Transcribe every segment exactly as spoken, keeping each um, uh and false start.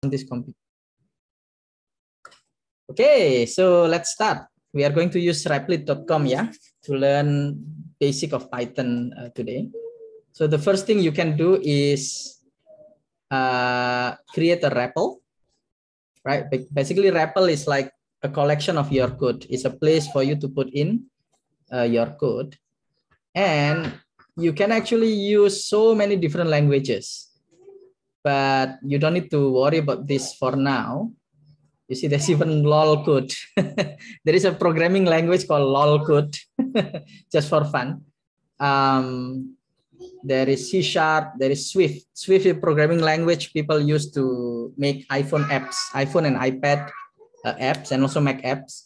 this computer. Okay, so let's start. We are going to use replit dot com, yeah, to learn basic of Python uh, today. So the first thing you can do is uh, create a R E P L, right? Basically, R E P L is like a collection of your code. It's a place for you to put in uh, your code. And you can actually use so many different languages, but you don't need to worry about this for now. You see, there's even lol code. There is a programming language called lol code, just for fun. Um, there is C Sharp, there is Swift. Swift is a programming language people use to make iPhone apps, iPhone and iPad uh, apps, and also Mac apps.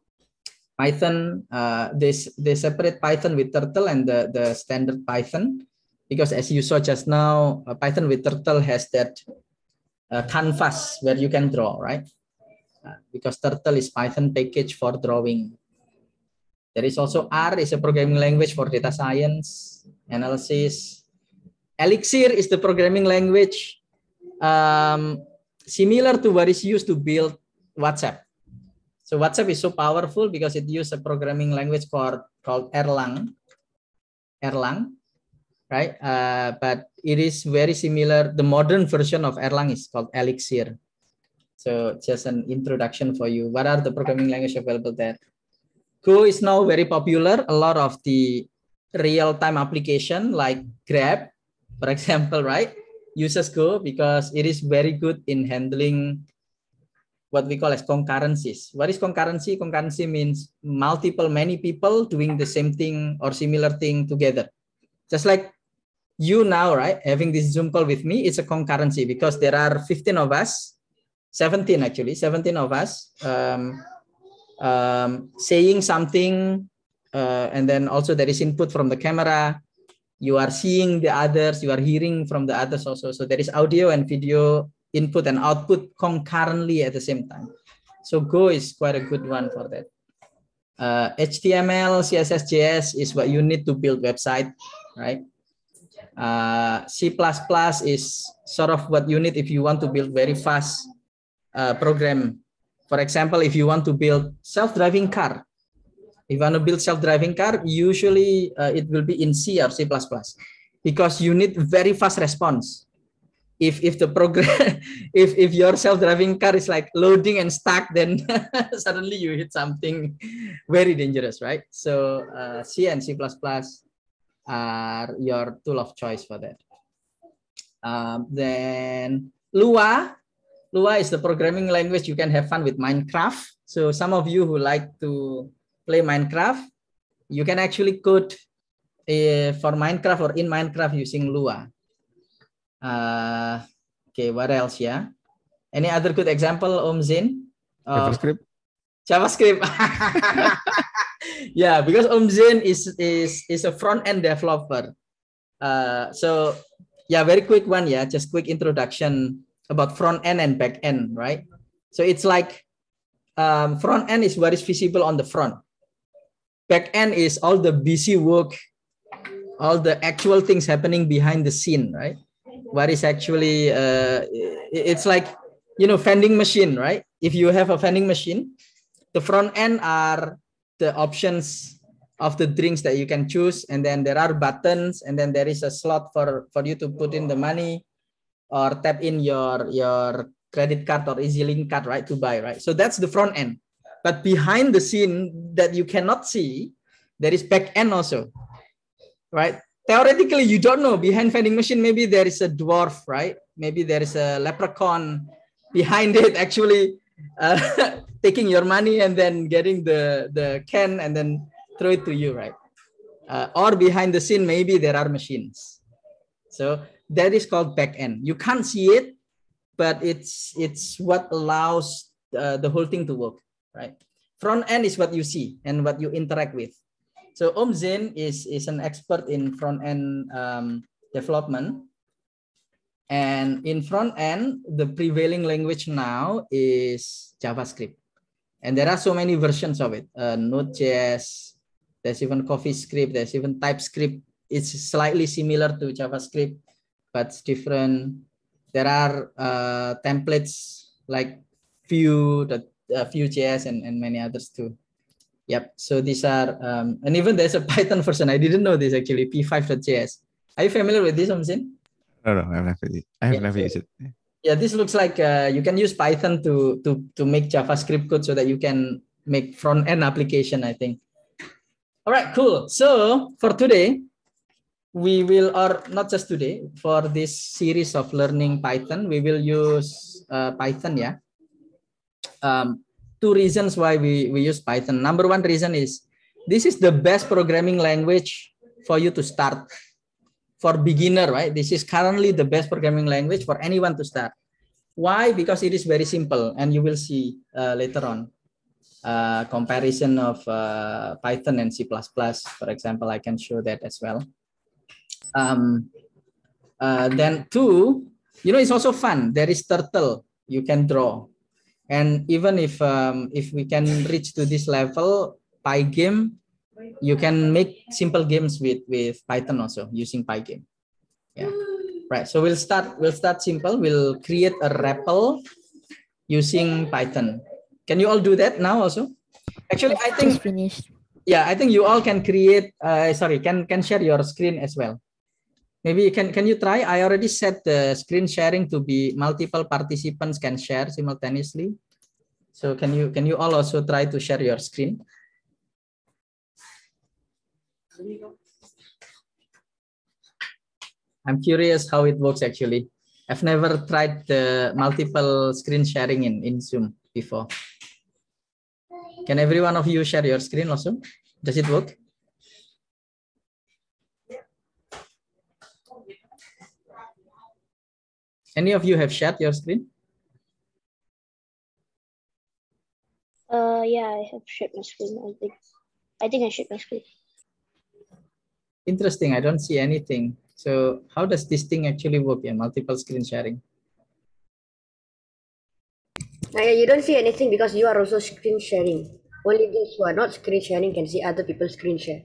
Python, uh, they, they separate Python with Turtle and the, the standard Python, because as you saw just now, uh, Python with Turtle has that uh, canvas where you can draw, right? Uh, because Turtle is Python package for drawing. There is also R, is a programming language for data science, analysis. Elixir is the programming language um, similar to what is used to build WhatsApp. So WhatsApp is so powerful because it uses a programming language called, called Erlang, Erlang, right? Uh, but it is very similar. The modern version of Erlang is called Elixir. So just an introduction for you. What are the programming languages available there? Go is now very popular. A lot of the real-time application like Grab, for example, right, uses Go because it is very good in handling what we call as concurrencies. What is concurrency? Concurrency means multiple, many people doing the same thing or similar thing together. Just like you now, right, having this Zoom call with me, it's a concurrency because there are fifteen of us, seventeen actually, seventeen of us um, um, saying something, uh, and then also there is input from the camera. You are seeing the others, you are hearing from the others also. So there is audio and video input and output concurrently at the same time. So Go is quite a good one for that. Uh, H T M L, C S S, J S is what you need to build website, right? Uh, C plus plus is sort of what you need if you want to build very fast uh, program. For example, if you want to build self-driving car, if you want to build self-driving car, usually uh, it will be in C or C plus plus because you need very fast response. If if the program, if if your self-driving car is like loading and stuck, then suddenly you hit something very dangerous, right? So uh, C and C plus plus are your tool of choice for that. Um, then Lua, Lua is the programming language you can have fun with Minecraft. So some of you who like to play Minecraft, you can actually code uh, for Minecraft or in Minecraft using Lua. Uh, okay, what else? Yeah, any other good example, Om Zain? JavaScript. JavaScript. Yeah, because Om Zain is is is a front end developer. Uh, so yeah, very quick one. Yeah, just quick introduction about front end and back end, right? So it's like um, front end is what is visible on the front. Back end is all the busy work, all the actual things happening behind the scene, right? What is actually, uh, it's like, you know, vending machine, right? If you have a vending machine, the front end are the options of the drinks that you can choose. And then there are buttons, and then there is a slot for, for you to put in the money or tap in your, your credit card or EasyLink card, right, to buy, right? So that's the front end. But behind the scene that you cannot see, there is back end also, right? Theoretically, you don't know. Behind vending machine, maybe there is a dwarf, right? Maybe there is a leprechaun behind it, actually uh, taking your money and then getting the, the can and then throw it to you, right? Uh, or behind the scene, maybe there are machines. So that is called back end. You can't see it, but it's, it's what allows uh, the whole thing to work, right? Front end is what you see and what you interact with. So Om Zain is, is an expert in front-end um, development. And in front-end, the prevailing language now is JavaScript. And there are so many versions of it. Uh, Node.js, there's even CoffeeScript, there's even TypeScript. It's slightly similar to JavaScript, but it's different. there are uh, templates like Vue, the uh, Vue.js, and, and many others too. Yep. So these are, um, and even there's a Python version. I didn't know this actually, p five dot j s. Are you familiar with this, Omsin? No, no, I've never, I have yeah, never so, used it. Yeah, this looks like uh, you can use Python to, to, to make JavaScript code so that you can make front-end application, I think. All right, cool. So for today, we will, or not just today, for this series of learning Python, we will use uh, Python, yeah. Um, two reasons why we, we use Python. Number one reason is this is the best programming language for you to start. For beginner, right? This is currently the best programming language for anyone to start. Why? Because it is very simple, and you will see uh, later on uh, comparison of uh, Python and C plus plus. For example, I can show that as well. Um, uh, then two, you know, it's also fun. There is turtle you can draw, and even if um, if we can reach to this level, Pygame, you can make simple games with with Python also using Pygame. Yeah, right. So we'll start. We'll start simple. We'll create a R E P L using Python. Can you all do that now also? Actually, I think just finished. Yeah, I think you all can create. Uh, sorry, can can share your screen as well. Maybe you can can you try? I already set the screen sharing to be multiple participants can share simultaneously. So can you can you all also try to share your screen? I'm curious how it works actually. I've never tried the multiple screen sharing in, in Zoom before. Can every one of you share your screen also? Does it work? Any of you have shared your screen? Uh, yeah, I have shared my screen. I think, I think I shared my screen. Interesting. I don't see anything. So how does this thing actually work? Yeah, multiple screen sharing. Uh, you don't see anything because you are also screen sharing. Only those who are not screen sharing can see other people's screen share.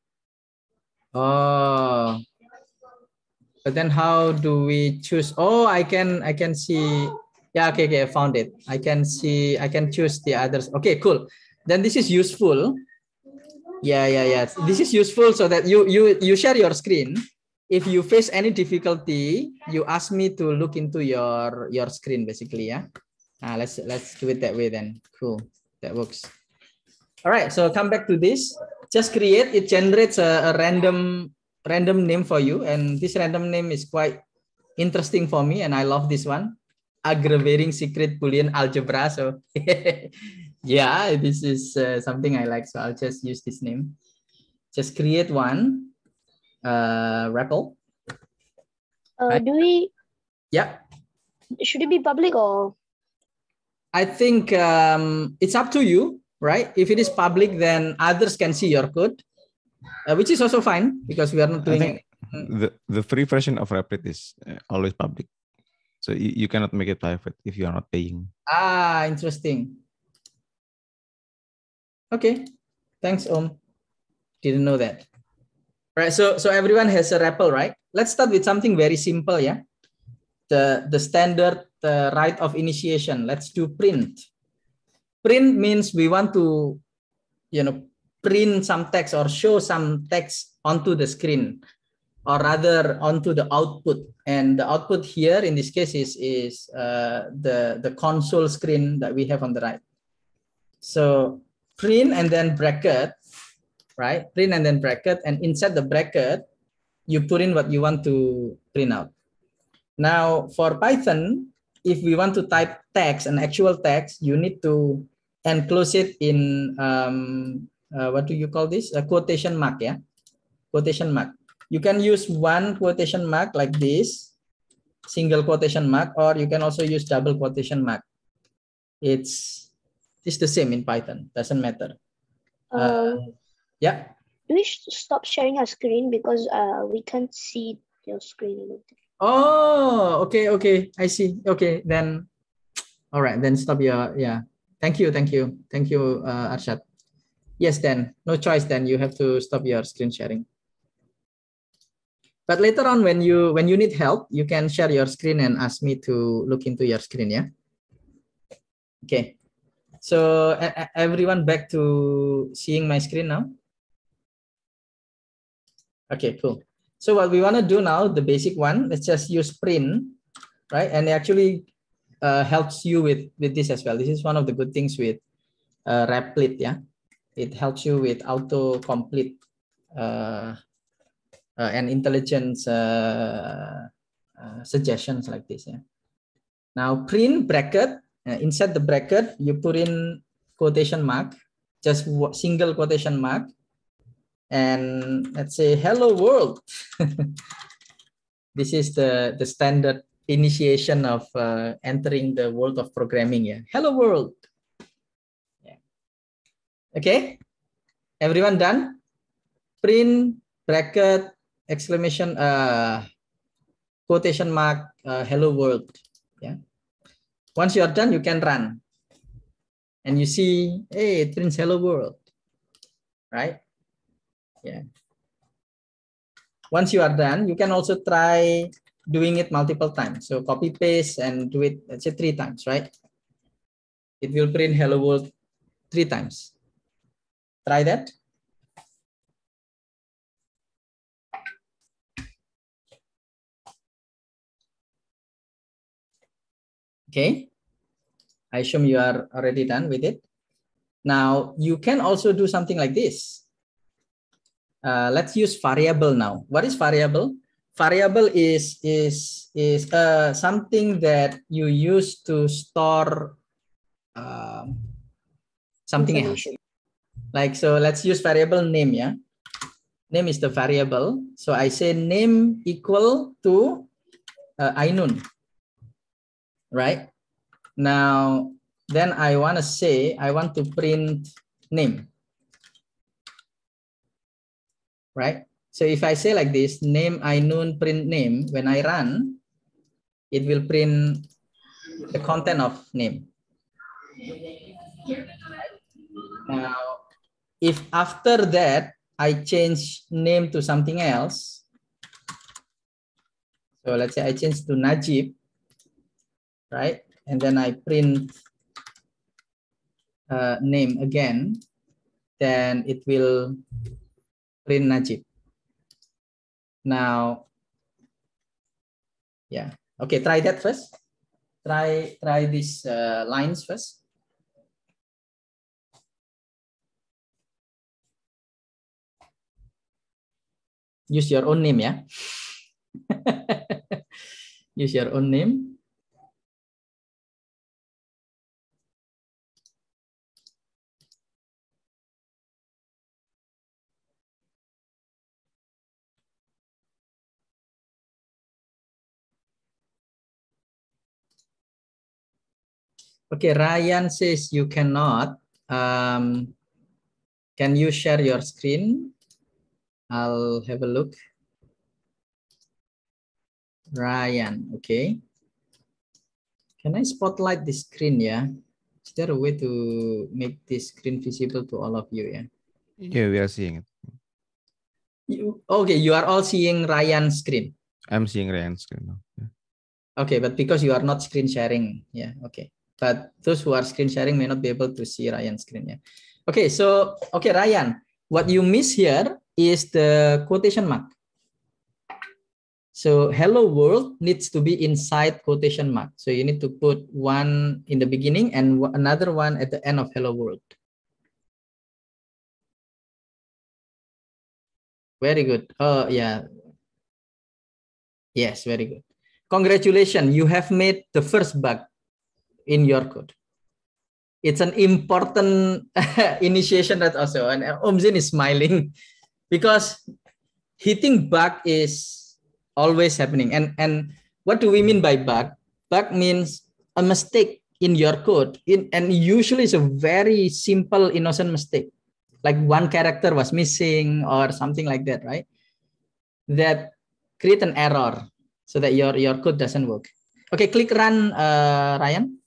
Oh, but then how do we choose? Oh, I can I can see. Yeah, okay, okay, I found it. I can see. I can choose the others. Okay, cool. Then this is useful. Yeah, yeah, yeah. This is useful so that you you you share your screen. If you face any difficulty, you ask me to look into your your screen basically. Yeah. Ah, let's let's do it that way then. Cool. That works. All right. So come back to this. Just create. It generates a, a random random name for you, and this random name is quite interesting for me, and I love this one. Aggravating secret Boolean algebra. So yeah, this is uh, something I like. So I'll just use this name. Just create one uh, R E P L. Uh, I, do we? Yeah. Should it be public or? I think um, it's up to you, right? If it is public, then others can see your code, uh, which is also fine because we are not doing I think it. The, the free version of Replit is always public. So you, you cannot make it private if you are not paying. Ah, interesting. Okay, thanks, Om. Didn't know that. Right, so so everyone has a R E P L, right? Let's start with something very simple, yeah. The the standard uh, right of initiation. Let's do print. Print means we want to, you know, print some text or show some text onto the screen, or rather onto the output. And the output here in this case is is uh, the the console screen that we have on the right. So print and then bracket, right? Print and then bracket, and inside the bracket, you put in what you want to print out. Now for Python, if we want to type text, an actual text, you need to enclose it in, um, uh, what do you call this? A quotation mark, yeah? Quotation mark. You can use one quotation mark like this, single quotation mark, or you can also use double quotation mark. It's, it's the same in Python, doesn't matter. Um, uh, yeah. Do we stop sharing our screen because uh, we can't see your screen? Oh, okay, okay. I see. Okay, then, all right, then stop your, yeah. Thank you, thank you. Thank you, uh, Arshad. Yes, then, no choice then. You have to stop your screen sharing. But later on, when you when you need help, you can share your screen and ask me to look into your screen, yeah? Okay. So uh, everyone back to seeing my screen now? Okay, cool. So what we want to do now, the basic one, let's just use print, right? And it actually uh, helps you with, with this as well. This is one of the good things with uh, Replit, yeah? It helps you with auto-complete uh, uh, and intelligence uh, uh, suggestions like this, yeah? Now print bracket, uh, inside the bracket, you put in quotation mark, just single quotation mark, and let's say hello world. This is the the standard initiation of uh, entering the world of programming, yeah. Hello world. Yeah. Okay, everyone done? Print bracket exclamation uh quotation mark uh, hello world, yeah. Once you are done, you can run and you see, hey, it prints hello world, right? Yeah. Once you are done, you can also try doing it multiple times. So copy paste and do it, let's say three times, right? It will print hello world three times. Try that. Okay. I assume you are already done with it. Now you can also do something like this. Uh, let's use variable now. What is variable? Variable is is is uh, something that you use to store uh, something else. Like, so let's use variable name, yeah. Name is the variable. So I say name equal to uh, Ainun, right? Now, then I want to say, I want to print name, right? So if I say like this, name Ainun print name, when I run, it will print the content of name. Now, if after that, I change name to something else, so let's say I change to Najib, right? And then I print uh, name again, then it will print Najib. Now, yeah, okay, try that first. Try, try these uh, lines first. Use your own name, yeah. Use your own name. Okay, Ryan says you cannot. Um, can you share your screen? I'll have a look. Ryan, okay. Can I spotlight the screen, yeah? Is there a way to make this screen visible to all of you, yeah? Yeah, we are seeing it. You, okay, you are all seeing Ryan's screen. I'm seeing Ryan's screen now. Yeah. Okay, but because you are not screen sharing, yeah, okay. But those who are screen sharing may not be able to see Ryan's screen, yeah. Okay, so, okay, Ryan, what you miss here is the quotation mark. So hello world needs to be inside quotation mark. So you need to put one in the beginning and another one at the end of hello world. Very good. Oh, yeah. Yes, very good. Congratulations, you have made the first bug in your code. It's an important initiation that also, and Om Jin is smiling because hitting bug is always happening. And, and what do we mean by bug? Bug means a mistake in your code. In, and usually it's a very simple, innocent mistake. Like one character was missing or something like that, right? That create an error so that your, your code doesn't work. Okay, click run, uh, Ryan.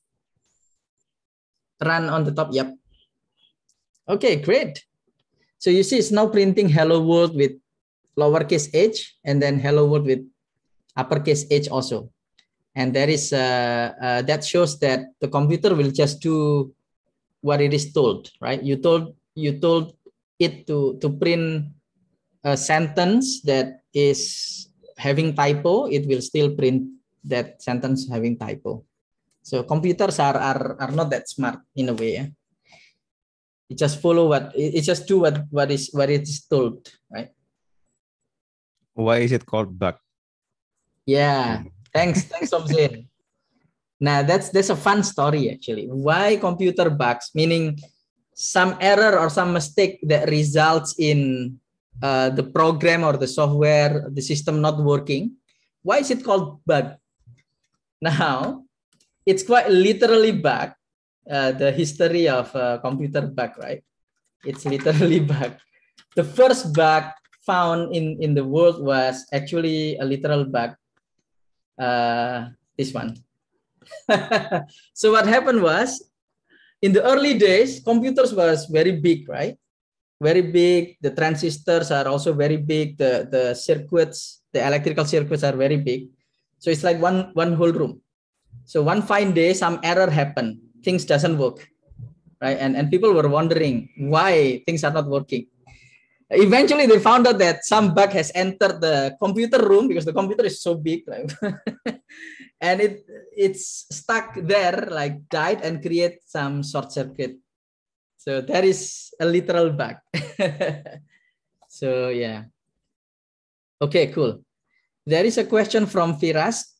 Run on the top, yep. Okay, great. So you see it's now printing hello world with lowercase h, and then hello world with uppercase H also. And there is uh, uh, that shows that the computer will just do what it is told, right? You told you told it to to print a sentence that is having typo, it will still print that sentence having typo. So computers are are, are not that smart in a way. Yeah? It just follow what it just do what what is what it is told, right? Why is it called bug? Yeah, thanks, thanks, Omzin. Now that's that's a fun story actually. Why computer bugs? Meaning some error or some mistake that results in uh, the program or the software, the system not working. Why is it called bug? Now it's quite literally bug. Uh, the history of uh, computer bug, right? It's literally bug. The first bug found in in the world was actually a literal bug. Uh, this one. So what happened was, in the early days, computers was very big, right? Very big. The transistors are also very big. The, the circuits, the electrical circuits are very big. So it's like one, one whole room. So one fine day, some error happened. Things doesn't work, right? And, and people were wondering why things are not working. Eventually, they found out that some bug has entered the computer room because the computer is so big, right? And it it's stuck there, like died and create some short circuit. So that is a literal bug. So yeah. Okay, cool. There is a question from Firas.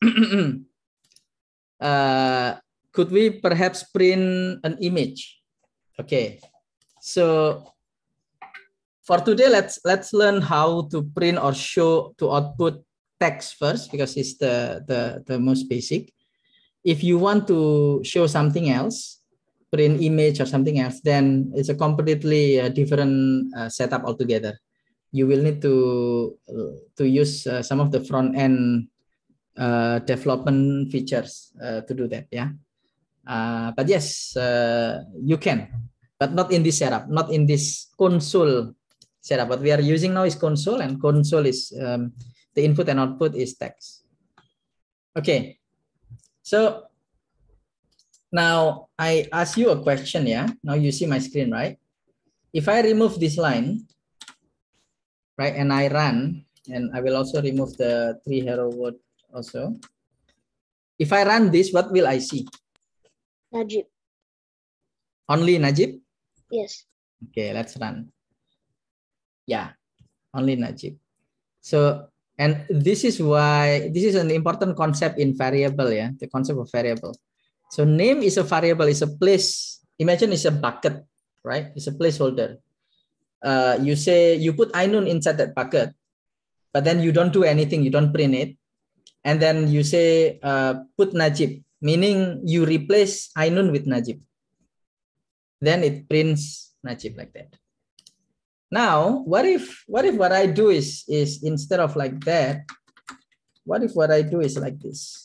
uh, could we perhaps print an image? Okay. So for today, let's let's learn how to print or show to output text first, because it's the, the, the most basic. If you want to show something else, print image or something else, then it's a completely uh, different uh, setup altogether. You will need to, uh, to use uh, some of the front end uh, development features uh, to do that. Yeah. Uh, but yes, uh, you can, but not in this setup, not in this console setup. What we are using now is console, and console is um, the input and output is text. Okay, so now I ask you a question. Yeah, now you see my screen, right? If I remove this line, right, and I run, and I will also remove the three hero word also. If I run this, what will I see? Najib. Only Najib? Yes. Okay, let's run. Yeah, only Najib. So, and this is why, this is an important concept in variable, yeah, the concept of variable. So name is a variable, is a place, imagine it's a bucket, right? It's a placeholder. Uh, you say, you put Ainun inside that bucket, but then you don't do anything, you don't print it. And then you say, uh, put Najib, meaning you replace Ainun with Najib. Then it prints Najib like that. Now, what if what if what I do is is instead of like that, what if what I do is like this?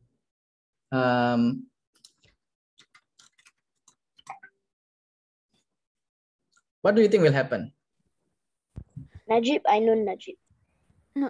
Um, what do you think will happen? Najib, I know Najib. No.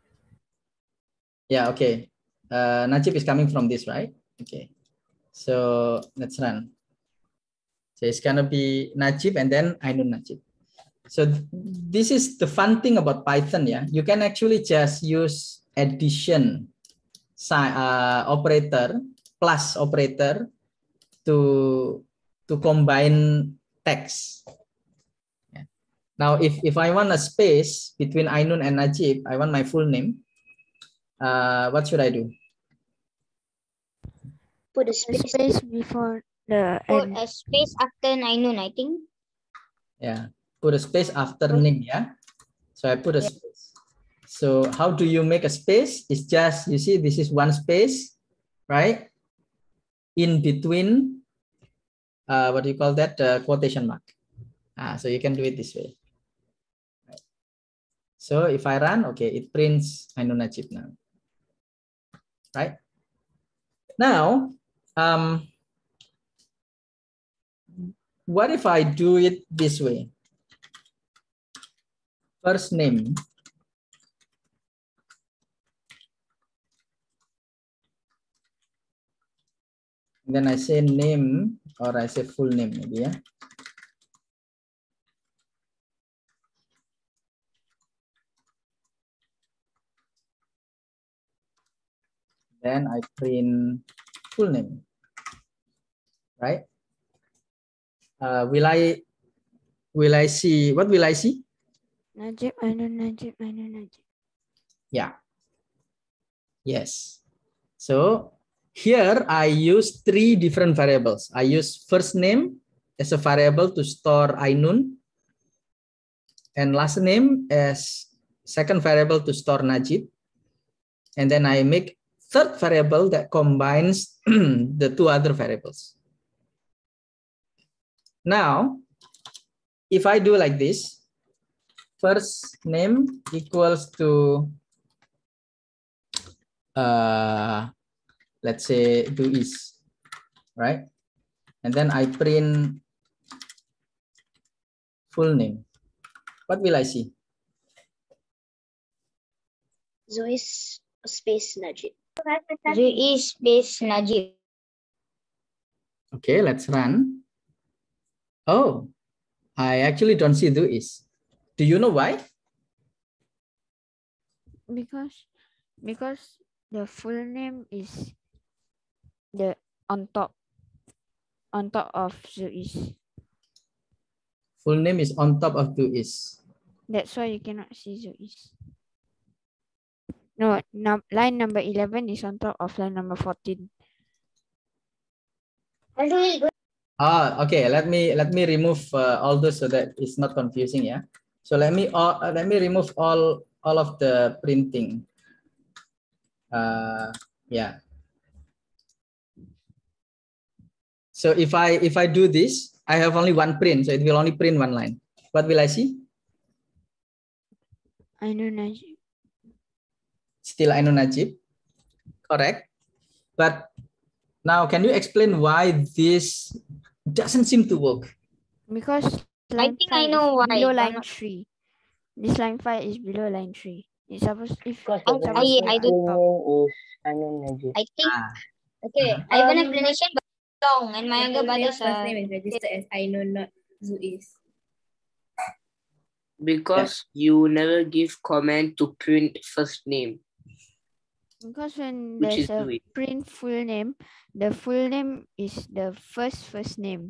Yeah, okay. Uh, Najib is coming from this, right? Okay. So let's run. So it's gonna be Najib and then Ainun Najib. So this is the fun thing about Python, yeah. You can actually just use addition uh, operator, plus operator to to combine text. Yeah. Now, if if I want a space between Ainun and Najib, I want my full name. Uh, what should I do? Put a space, space before the Put end. a space after Ainun, I think. Yeah. Put a space after name, yeah. So I put a space. So how do you make a space? It's just, you see, this is one space, right? In between, uh, what do you call that? Uh, quotation mark. Ah, so you can do it this way. Right. So if I run, okay, it prints Ainun Najib now. Right? Now, um, what if I do it this way? First name Then I say name or I say full name maybe, yeah. Then I print full name, right? Uh, will I will I see, what will I see? Najib, Ainun, Najib, Ainun, Najib. Yeah. Yes. So here I use three different variables. I use first name as a variable to store Ainun, and last name as second variable to store Najib. And then I make third variable that combines the two other variables. Now, if I do like this, first name equals to, uh, let's say do is, right? And then I print full name. What will I see? Zois space Najib. Zoe space Najib. Okay, let's run. Oh, I actually don't see do is. Do you know why? Because because the full name is the on top on top of Zois. Full name is on top of do is. That's why you cannot see Zois. No, num line number eleven is on top of line number fourteen. Ah, okay. Let me let me remove uh, all those so that it's not confusing. Yeah. So let me uh, let me remove all all of the printing. Uh, yeah. So if I if I do this, I have only one print, so it will only print one line. What will I see? Ainun, Najib. Still Ainun Najib. Correct. But now, can you explain why this doesn't seem to work? Because I line think I five know is why. below but line not- three. This line five is below line three. It's supposed if Because it's the I- supposed to I be do- on top. name is Ainun Najib. I think. Ah, Okay, Uh-huh. I have an Um, explanation, but it's long, and my younger The full name, brothers first are. name is registered as Ainun, not Zuis. Because you never give command to print first name, Because when which there's is a Zoe. print full name, the full name is the first first name.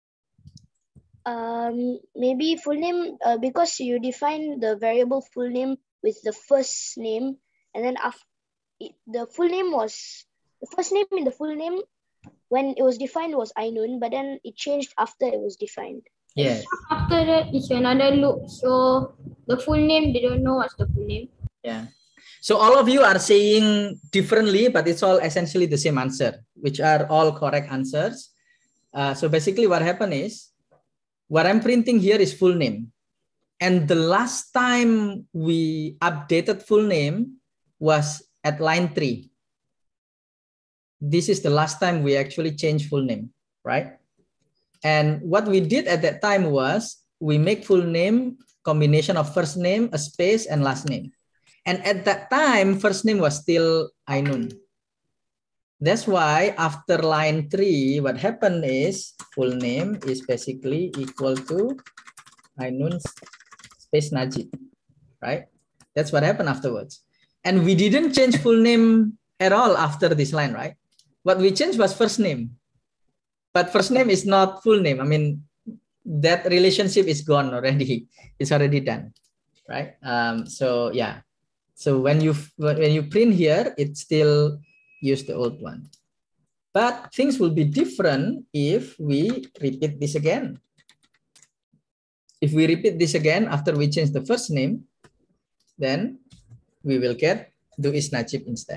Um, maybe full name uh, because you define the variable full name with the first name, and then after the full name was the first name in the full name when it was defined was Ainun, but then it changed after it was defined. yes. After that is another loop. So the full name, they don't know what's the full name. Yeah. So all of you are saying differently, but it's all essentially the same answer, which are all correct answers. Uh, so basically what happened is, what I'm printing here is full name. And the last time we updated full name was at line three. This is the last time we actually changed full name, right? And what we did at that time was we make full name combination of first name, a space, and last name. And at that time, first name was still Ainun. That's why after line three, what happened is full name is basically equal to Ainun space Najib, right? That's what happened afterwards. And we didn't change full name at all after this line, right? What we changed was first name. But first name is not full name. I mean, that relationship is gone already. It's already done, right? Um, so yeah. So when you when you print here, it still use the old one. But things will be different if we repeat this again. If we repeat this again after we change the first name, then we will get do is Najib instead.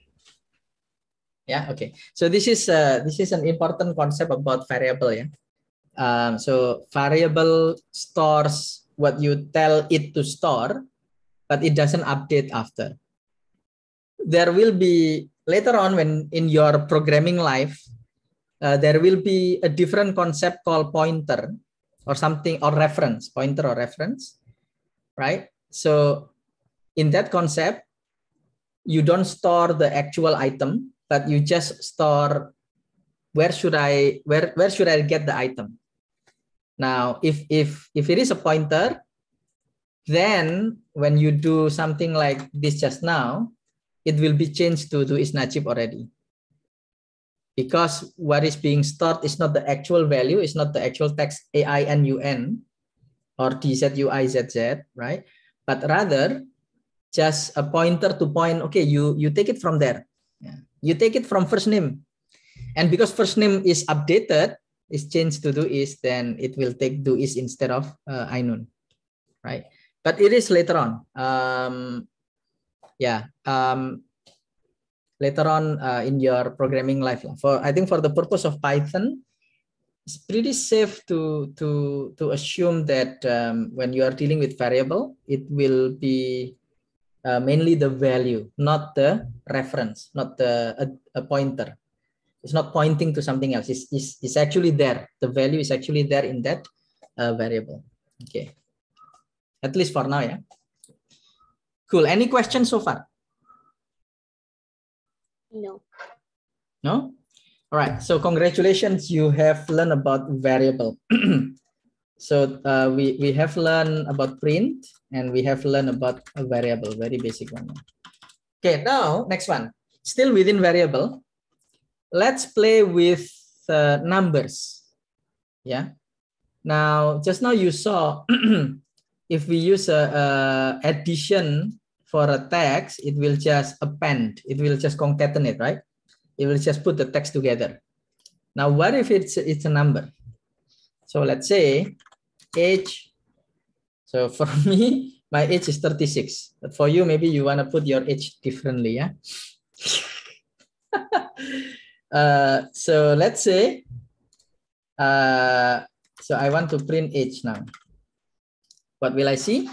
Yeah, okay. So this is uh, this is an important concept about variable. Yeah. Um, so variable stores what you tell it to store, but it doesn't update after. There will be later on when in your programming life, uh, there will be a different concept called pointer or something or reference, pointer or reference, right? So in that concept, you don't store the actual item, but you just store where should I where where should I get the item? Now, if if if it is a pointer, then when you do something like this just now, it will be changed to to is Najib already. Because what is being stored is not the actual value, it's not the actual text A I N U N or D Z U I Z Z, right? But rather just a pointer to point, okay, you, you take it from there. Yeah. You take it from first name. And because first name is updated, is changed to do is, then it will take do is instead of uh, Ainun, right? But it is later on. Um, yeah. Um, later on uh, in your programming life. For I think for the purpose of Python, it's pretty safe to to to assume that um, when you are dealing with variable, it will be uh, mainly the value, not the reference, not the a, a pointer. It's not pointing to something else. It's, it's, it's actually there. The value is actually there in that uh, variable. Okay. At least for now, yeah. Cool. Any questions so far? No. No? All right. So congratulations, you have learned about variable. So uh, we, we have learned about print and we have learned about a variable, very basic one. Okay, now next one. Still within variable. Let's play with uh, numbers. Yeah. Now, just now you saw if we use a, a addition for a text, it will just append. It will just concatenate, right? It will just put the text together. Now, what if it's it's a number? So let's say age. So for me, my age is thirty-six. But for you, maybe you want to put your age differently, yeah. Uh, so let's say, uh, so I want to print age now. What will I see?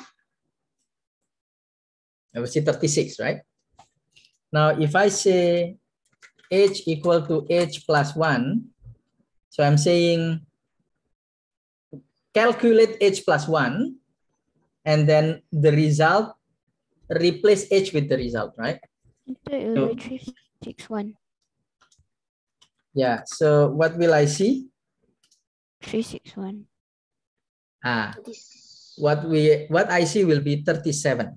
I will see thirty-six, right? Now, if I say age equal to age plus one, so I'm saying calculate age plus one, and then the result, replace age with the result, right? It will be three six one. Yeah, so what will I see? three six one. Ah, what we what I see will be thirty-seven.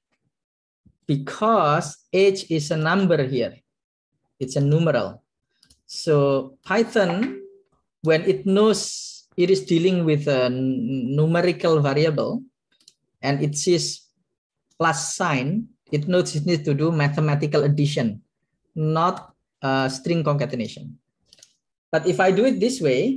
Because age is a number here. It's a numeral. So Python, when it knows it is dealing with a numerical variable and it sees plus sign, it knows it needs to do mathematical addition, not uh, string concatenation. But if I do it this way,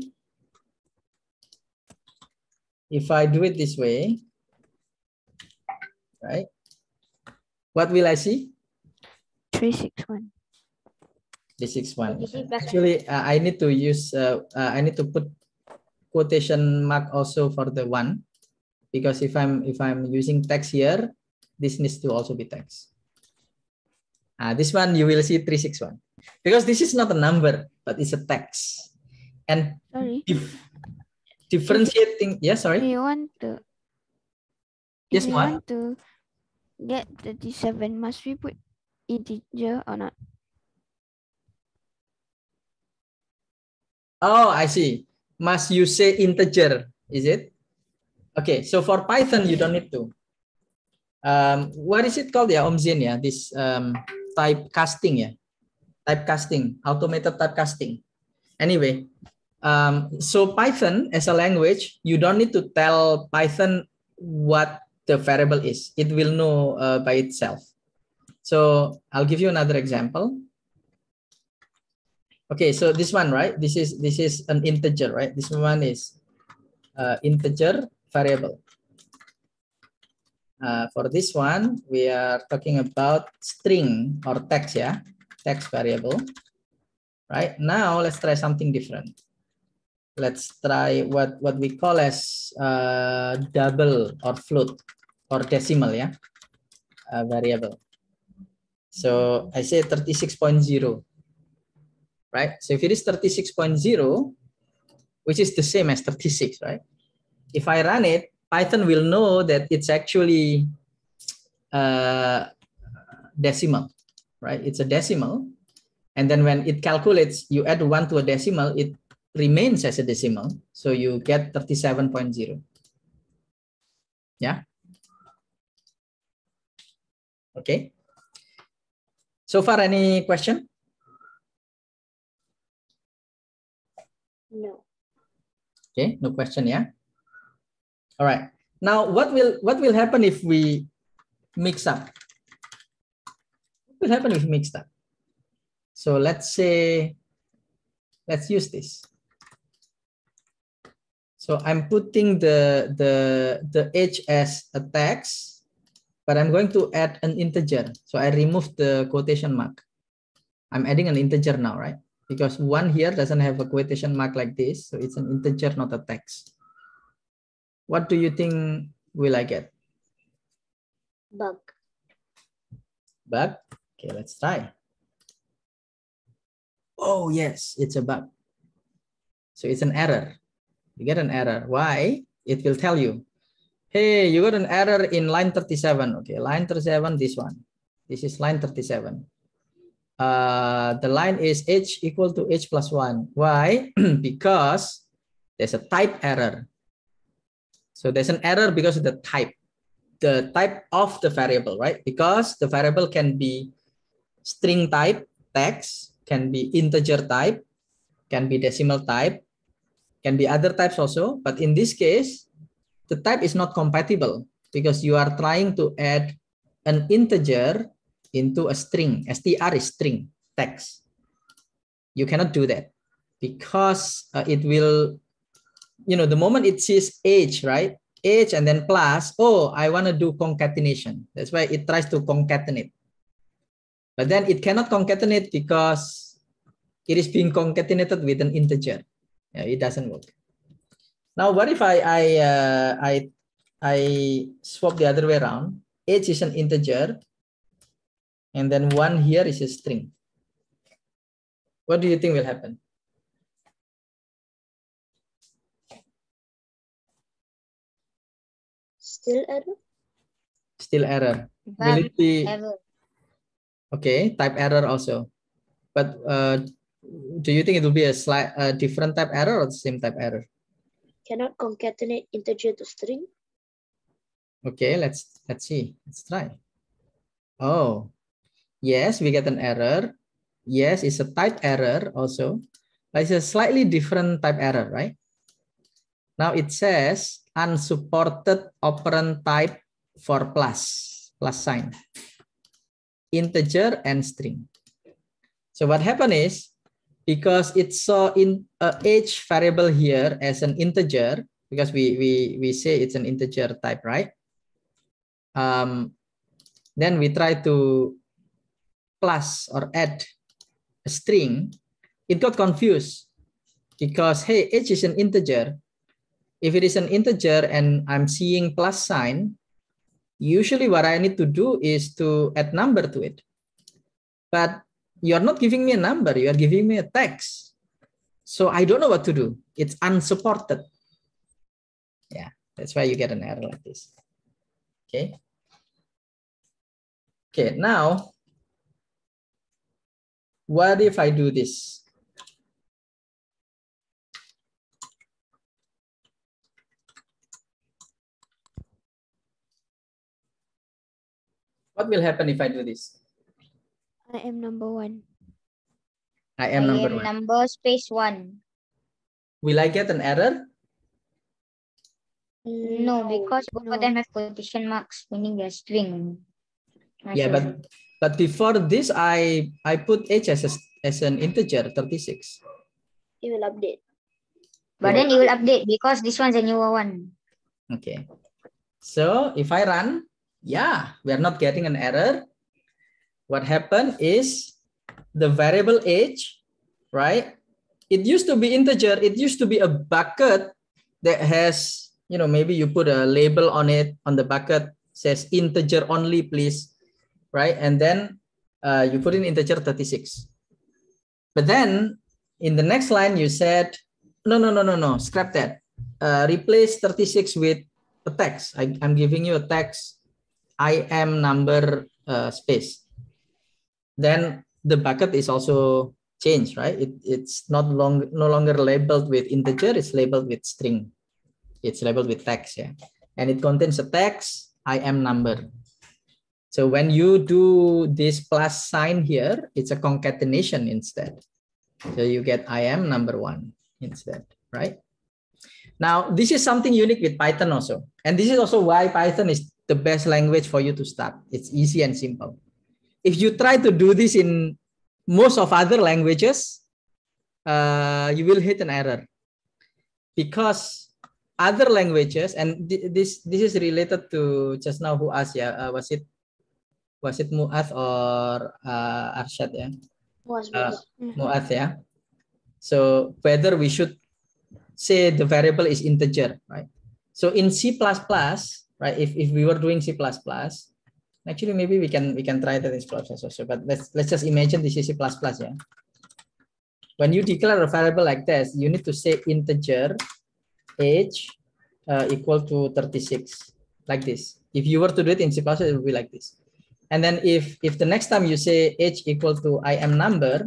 if I do it this way, right, what will I see? three six one. three six one. Actually, uh, I need to use, uh, uh, I need to put quotation mark also for the one, because if I'm if I'm using text here, this needs to also be text. Uh, this one you will see three six one, because this is not a number, but it's a text. And Sorry. Dif differentiating, yeah, sorry. If you want to, Yes, if you what? want to get thirty-seven, must we put integer or not? Oh, I see. Must you say integer, is it? Okay, so for Python, you don't need to. Um, what is it called? Yeah, Omzin, yeah, this um, typecasting, yeah, typecasting, automated typecasting. Anyway, um, so Python as a language, you don't need to tell Python what the variable is. It will know uh, by itself. So I'll give you another example. Okay, so this one, right? This is this is an integer, right? This one is uh, integer variable. Uh, for this one, we are talking about string or text, yeah, text variable. Right now, let's try something different. Let's try what what we call as uh, double or float or decimal, yeah, uh, variable. So I say thirty-six point zero. Right? So if it is thirty-six point zero, which is the same as thirty-six, right? If I run it, Python will know that it's actually uh, decimal, right? It's a decimal. And then when it calculates, you add one to a decimal, it remains as a decimal. So you get thirty-seven point zero. Yeah. Okay. So far, any question? No. Okay, no question, yeah. All right. Now, what will what will happen if we mix up? What will happen if we mix up? So let's say, let's use this. So I'm putting the the the age as a text, but I'm going to add an integer. So I remove the quotation mark. I'm adding an integer now, right? Because one here doesn't have a quotation mark like this, so it's an integer, not a text. What do you think will I get? Bug. Bug? Okay, let's try. Oh, yes, it's a bug. So it's an error. You get an error. Why? It will tell you, hey, you got an error in line thirty-seven. Okay, line thirty-seven, this one. This is line thirty-seven. Uh, the line is h equal to h plus one. Why? Because there's a type error. So there's an error because of the type, the type of the variable, right? Because the variable can be string type, text, can be integer type, can be decimal type, can be other types also. But in this case, the type is not compatible because you are trying to add an integer into a string. str is string, text. You cannot do that because uh, it will, you know, the moment it sees age, right? Age and then plus, oh, I want to do concatenation. That's why it tries to concatenate. But then it cannot concatenate because it is being concatenated with an integer. Yeah, it doesn't work. Now, what if I I uh, I I swap the other way around? Age is an integer, and then one here is a string. What do you think will happen? Still error? Still error. Bug Will it be error. okay? Type error also. But uh, do you think it will be a slight a different type error or the same type error? Cannot concatenate integer to string? Okay, let's let's see. Let's try. Oh, yes, we get an error. Yes, it's a type error also, but it's a slightly different type error, right? Now it says unsupported operand type for plus, plus sign, integer and string. So what happened is, because it saw in a age variable here as an integer, because we we we say it's an integer type, right? Um, then we try to plus or add a string. It got confused because hey, age is an integer. If it is an integer and I'm seeing plus sign, usually what I need to do is to add number to it. But you're not giving me a number, you are giving me a text. So I don't know what to do. It's unsupported. Yeah, that's why you get an error like this. Okay. Okay, now, what if I do this? What will happen if I do this? I am number one. I I am number am one. number space one. Will I get an error? No, because both No. of them have quotation marks, meaning they're string. Not Yeah, sure. but but before this, I I put age as a, as an integer thirty-six. It will update. But then it will update because this one's a newer one. Okay. So if I run, yeah, we are not getting an error. What happened is the variable age, right? It used to be integer. It used to be a bucket that has, you know, maybe you put a label on it, on the bucket, says integer only, please, right? And then uh, you put in integer thirty-six. But then in the next line, you said, no, no, no, no, no, scrap that. Uh, replace thirty-six with a text. I, I'm giving you a text. I am number uh, space. Then the bucket is also changed, right? It, it's not long, no longer labeled with integer, it's labeled with string. It's labeled with text, yeah. And it contains a text, I am number. So when you do this plus sign here, it's a concatenation instead. So you get I am number one instead, right? Now, this is something unique with Python also. And this is also why Python is the best language for you to start. It's easy and simple. If you try to do this in most of other languages, uh, you will hit an error. Because other languages, and th this this is related to just now who asked, yeah, uh, was it was it Mu'ath or uh, Arshad, yeah? Was, Uh, was. Mu'ath, yeah. So whether we should say the variable is integer, right? So in C plus plus, right? If if we were doing C plus plus, actually maybe we can we can try that in C plus plus also. But let's let's just imagine this is C plus plus, yeah. When you declare a variable like this, you need to say integer age uh, equal to thirty-six, like this. If you were to do it in C plus plus, it would be like this. And then if if the next time you say age equal to I am number,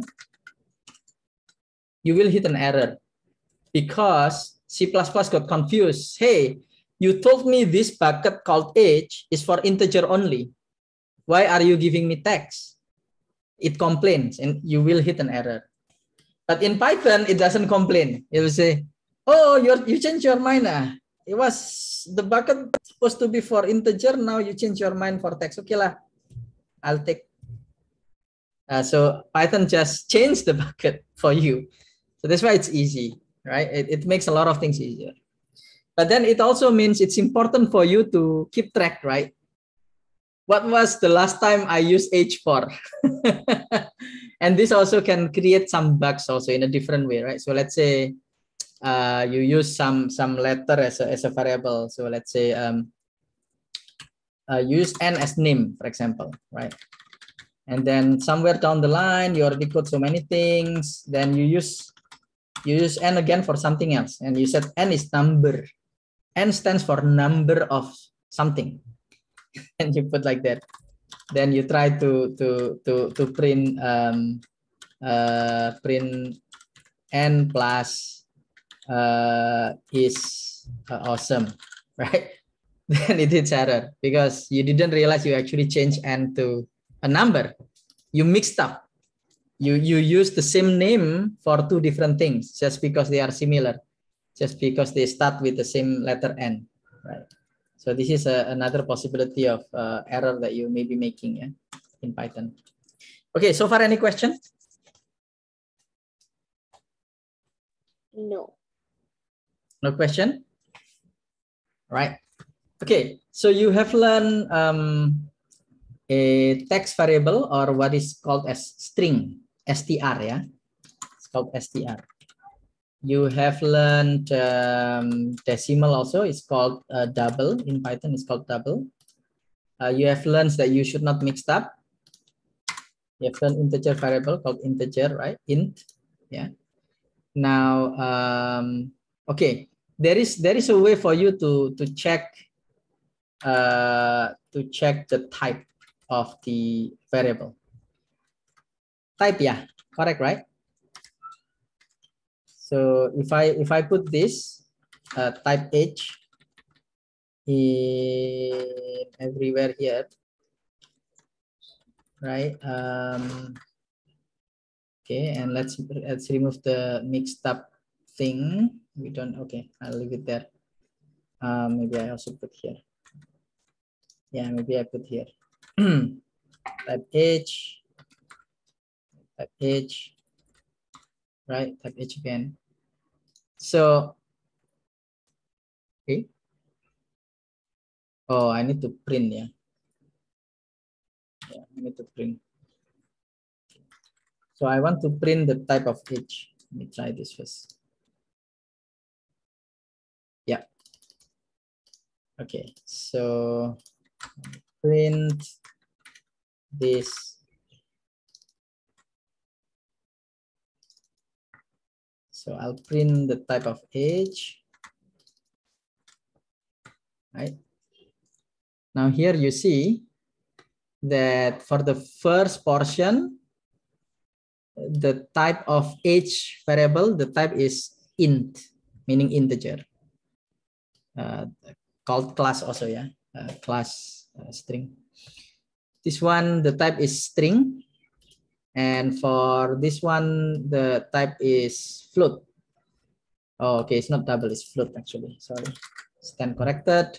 you will hit an error because C plus plus got confused. Hey, you told me this bucket called age is for integer only. Why are you giving me text? It complains and you will hit an error. But in Python, it doesn't complain. It will say, oh, you're, you changed your mind. Ah. It was the bucket supposed to be for integer. Now you change your mind for text. Okay lah, I'll take. Uh, so Python just changed the bucket for you. So that's why it's easy, right? It, it makes a lot of things easier. But then it also means it's important for you to keep track, right? What was the last time I used age for? And this also can create some bugs also in a different way, right? So let's say uh, you use some some letter as a, as a variable. So let's say um, uh, use n as name, for example, right? And then somewhere down the line, you already code so many things. Then you use you use n again for something else, and you said n is number. N stands for number of something, and you put like that. Then you try to to to to print um, uh, print n plus uh, is uh, awesome, right? Then it hits error because you didn't realize you actually changed n to a number. You mixed up. You you use the same name for two different things just because they are similar, just because they start with the same letter n, right? So this is a, another possibility of uh, error that you may be making, yeah, in Python. Okay, so far any questions? No. No question? Right. Okay, so you have learned um, a text variable or what is called as string, str, yeah? It's called str. You have learned um, decimal also. It's called uh, double. In Python, it's called double. Uh, you have learned that you should not mix up. You have learned integer variable called integer, right? Int. Yeah. Now, um, okay. There is there is a way for you to to check uh, to check the type of the variable. Type, yeah, correct, right? So if I if I put this uh, type age in everywhere here, right? Um, okay, and let's let's remove the mixed up thing. We don't. Okay, I'll leave it there. Um, maybe I also put here. Yeah, maybe I put here. Type age. Type age. Right. Type age again. So, okay. Oh, I need to print, yeah. Yeah, I need to print. So I want to print the type of age. Let me try this first. Yeah. Okay. So print this. So I'll print the type of age, right? Now here you see that for the first portion, the type of age variable, the type is int, meaning integer. Uh, called class also, yeah, uh, class uh, string. This one, the type is string. And for this one, the type is float. Oh, okay, it's not double, it's float actually. Sorry, stand corrected.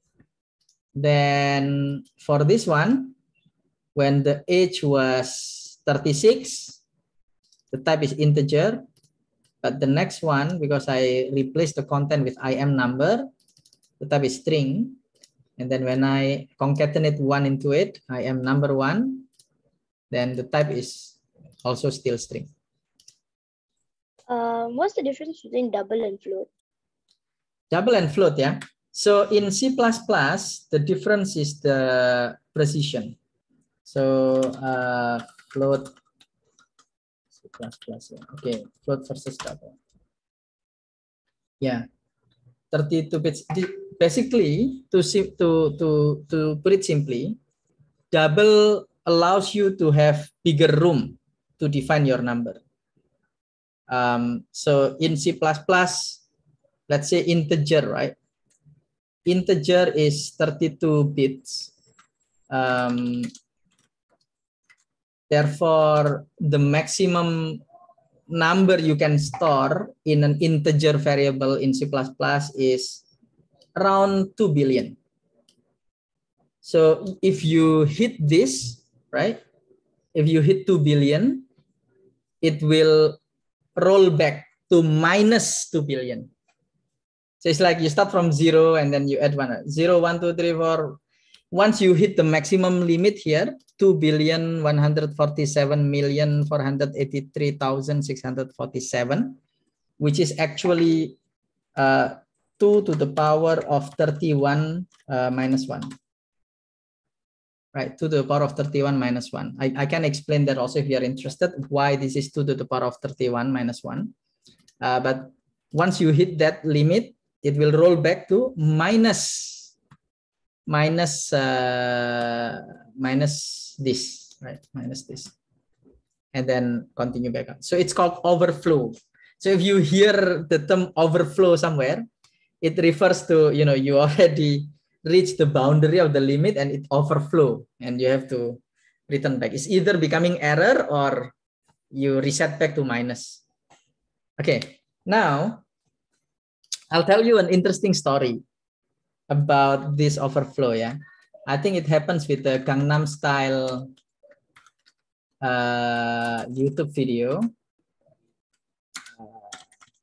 Then for this one, when the age was thirty-six, the type is integer. But the next one, because I replaced the content with I M number, the type is string. And then when I concatenate one into it, I am number one, then the type is also still string. Um, what's the difference between double and float? Double and float, yeah. So in C plus plus, the difference is the precision. So uh, float, C plus plus, yeah. Okay, float versus double. Yeah, thirty-two bits. Basically, to to to to put it simply, double allows you to have bigger room to define your number. Um, so in C plus plus, let's say integer, right? Integer is thirty-two bits. Um, therefore, the maximum number you can store in an integer variable in C plus plus is around two billion. So if you hit this, right? If you hit two billion, it will roll back to minus two billion. So it's like you start from zero and then you add one, zero, one, two, three, four. Once you hit the maximum limit here, two billion, one hundred forty-seven million, four hundred eighty-three thousand, six hundred forty-seven, which is actually uh, two to the power of thirty-one uh, minus one. Right, two to the power of thirty-one minus one. I, I can explain that also if you are interested, why this is two to the power of thirty-one minus one. Uh, but once you hit that limit, it will roll back to minus, minus, uh, minus this, right? Minus this. And then continue back up. So it's called overflow. So if you hear the term overflow somewhere, it refers to, you know, you already reach the boundary of the limit and it overflow and you have to return back. It's either becoming error or you reset back to minus. Okay, now I'll tell you an interesting story about this overflow. Yeah, I think it happens with the Gangnam Style uh, YouTube video. Uh,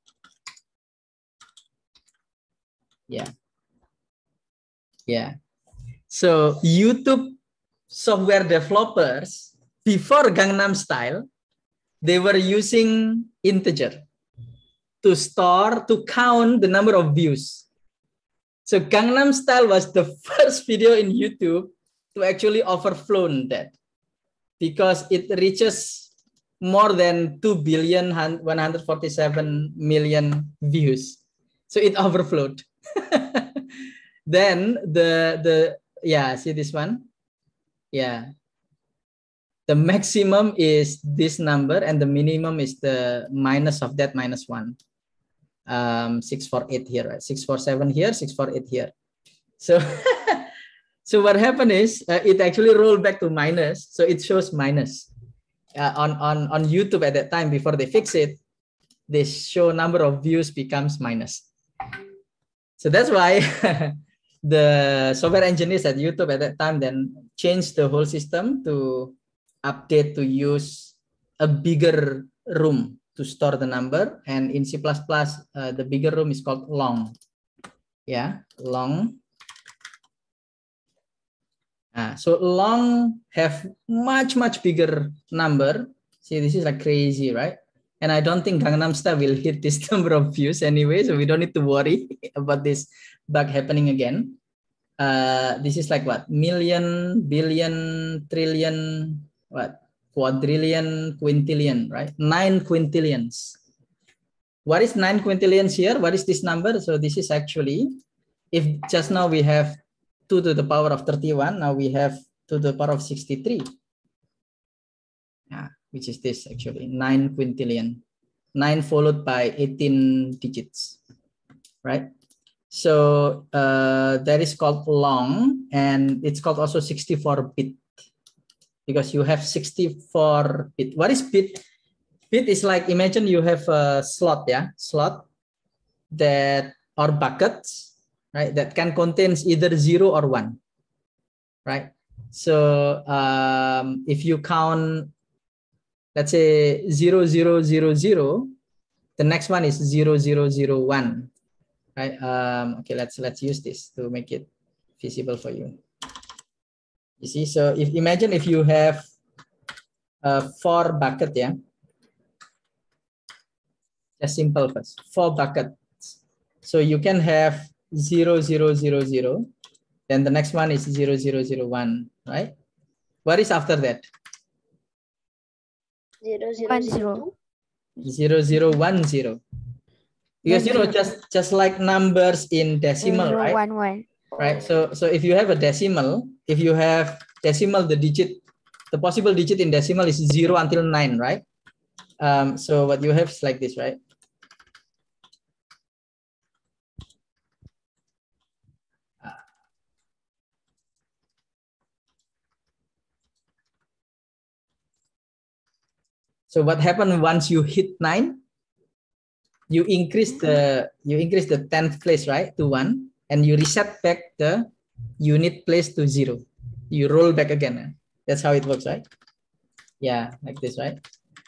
yeah. Yeah, so YouTube software developers before Gangnam Style, they were using integer to store, to count the number of views. So Gangnam Style was the first video in YouTube to actually overflow that because it reaches more than two billion, one hundred forty-seven million views. So it overflowed. Then the the yeah, see this one, yeah, the maximum is this number and the minimum is the minus of that minus one. Um, six four eight here, right? Six four seven here, six four eight here. So so what happened is uh, it actually rolled back to minus, so it shows minus uh, on on on YouTube at that time. Before they fix it, they show number of views becomes minus. So that's why. The software engineers at YouTube at that time then changed the whole system to update to use a bigger room to store the number. And in C plus plus, uh, the bigger room is called long. Yeah, long. Uh, so long have much, much bigger number. See, this is like crazy, right? And I don't think Gangnam Style will hit this number of views anyway, so we don't need to worry about this bug happening again. Uh, this is like what? Million, billion, trillion, what? Quadrillion, quintillion, right? Nine quintillions. What is nine quintillions here? What is this number? So this is actually, if just now we have two to the power of thirty-one, now we have two to the power of sixty-three. Yeah. which is this actually, nine quintillion. nine followed by eighteen digits, right? So uh, that is called long, and it's called also sixty-four bit because you have sixty-four bit. What is bit? Bit is like, imagine you have a slot, yeah, slot that or buckets, right, that can contain either zero or one, right? So um, if you count, let's say zero, zero, zero, zero, the next one is zero, zero, zero, one, right? Um, okay, let's let's use this to make it visible for you. You see, so if imagine if you have uh, four bucket, yeah, just simple first, four buckets. So you can have zero, zero, zero, zero. Then the next one is zero, zero, zero, one, right? What is after that? Zero, zero, One zero, zero. two. Zero, zero, one, zero. Because, you know, just, just like numbers in decimal, Zero, right? one, one. Right. So, so if you have a decimal, if you have decimal, the digit, the possible digit in decimal is zero until nine, right? Um, so what you have is like this, right? So what happened once you hit nine? You increase the you increase the tenth place, right, to one, and you reset back the unit place to zero. You roll back again. That's how it works, right? Yeah, like this, right?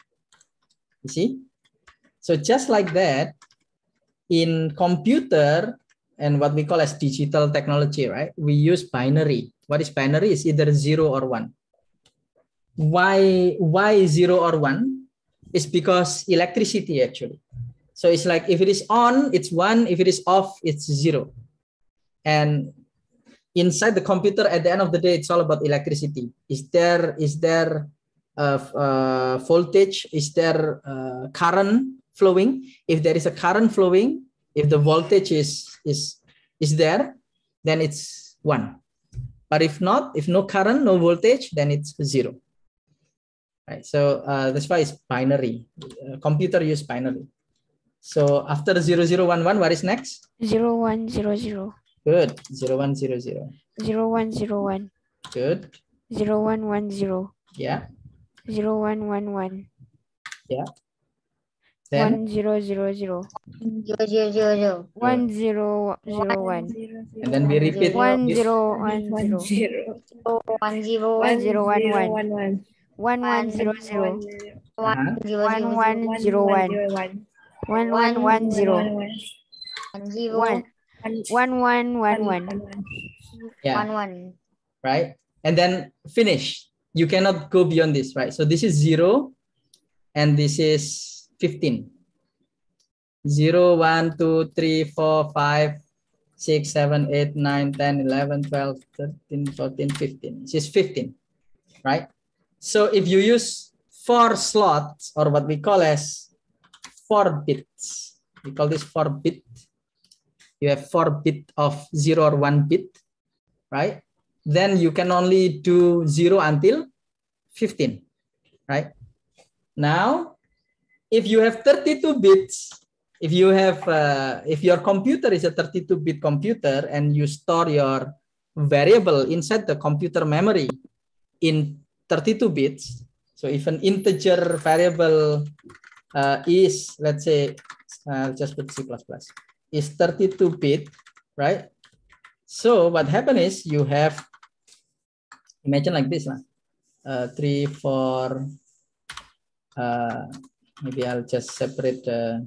You see? So just like that, in computer and what we call as digital technology, right? We use binary. What is binary? Is either zero or one. Why why zero or one? Is because electricity actually. So it's like if it is on, it's one. If it is off, it's zero. And inside the computer, at the end of the day, it's all about electricity. Is there is there uh, uh, voltage? Is there uh, current flowing? If there is a current flowing, if the voltage is is is there, then it's one. But if not, if no current, no voltage, then it's zero. Right. So uh, that's why it's binary. Uh, computer use binary. So after zero zero one one, what is next? Zero, one, zero, zero. Good. Zero one zero zero. Zero, one, zero, one. Good. Zero, one, one, zero. Yeah. Zero, one, one, one. Yeah. Then One, zero, zero, zero. Zero, zero, zero, zero. One, zero, zero, one. and then we repeat. One, this. zero, one, One zero. zero. One, zero, One, zero, one, one. one one. One, one, zero, zero. one, Uh-huh. zero, One, zero, one, zero, one. one. One, one, one, zero. one, zero, One, one, one, one, one. Yeah. one, one. Right. And then finish. You cannot go beyond this, right? So this is zero, and this is fifteen. Zero, one, two, three, four, five, six, seven, eight, nine, ten, eleven, twelve, thirteen, fourteen, fifteen. This is fifteen, right? So if you use four slots, or what we call as four bits, we call this four bit. You have four bit of zero or one bit, right? Then you can only do zero until fifteen, right? Now, if you have thirty-two bits, if you have, uh, if your computer is a thirty-two bit computer and you store your variable inside the computer memory in thirty-two bits, so if an integer variable uh, is, let's say, uh, just put C plus plus, is thirty-two bit, right? So what happened is you have, imagine like this, uh, three, four, uh, maybe I'll just separate. Uh,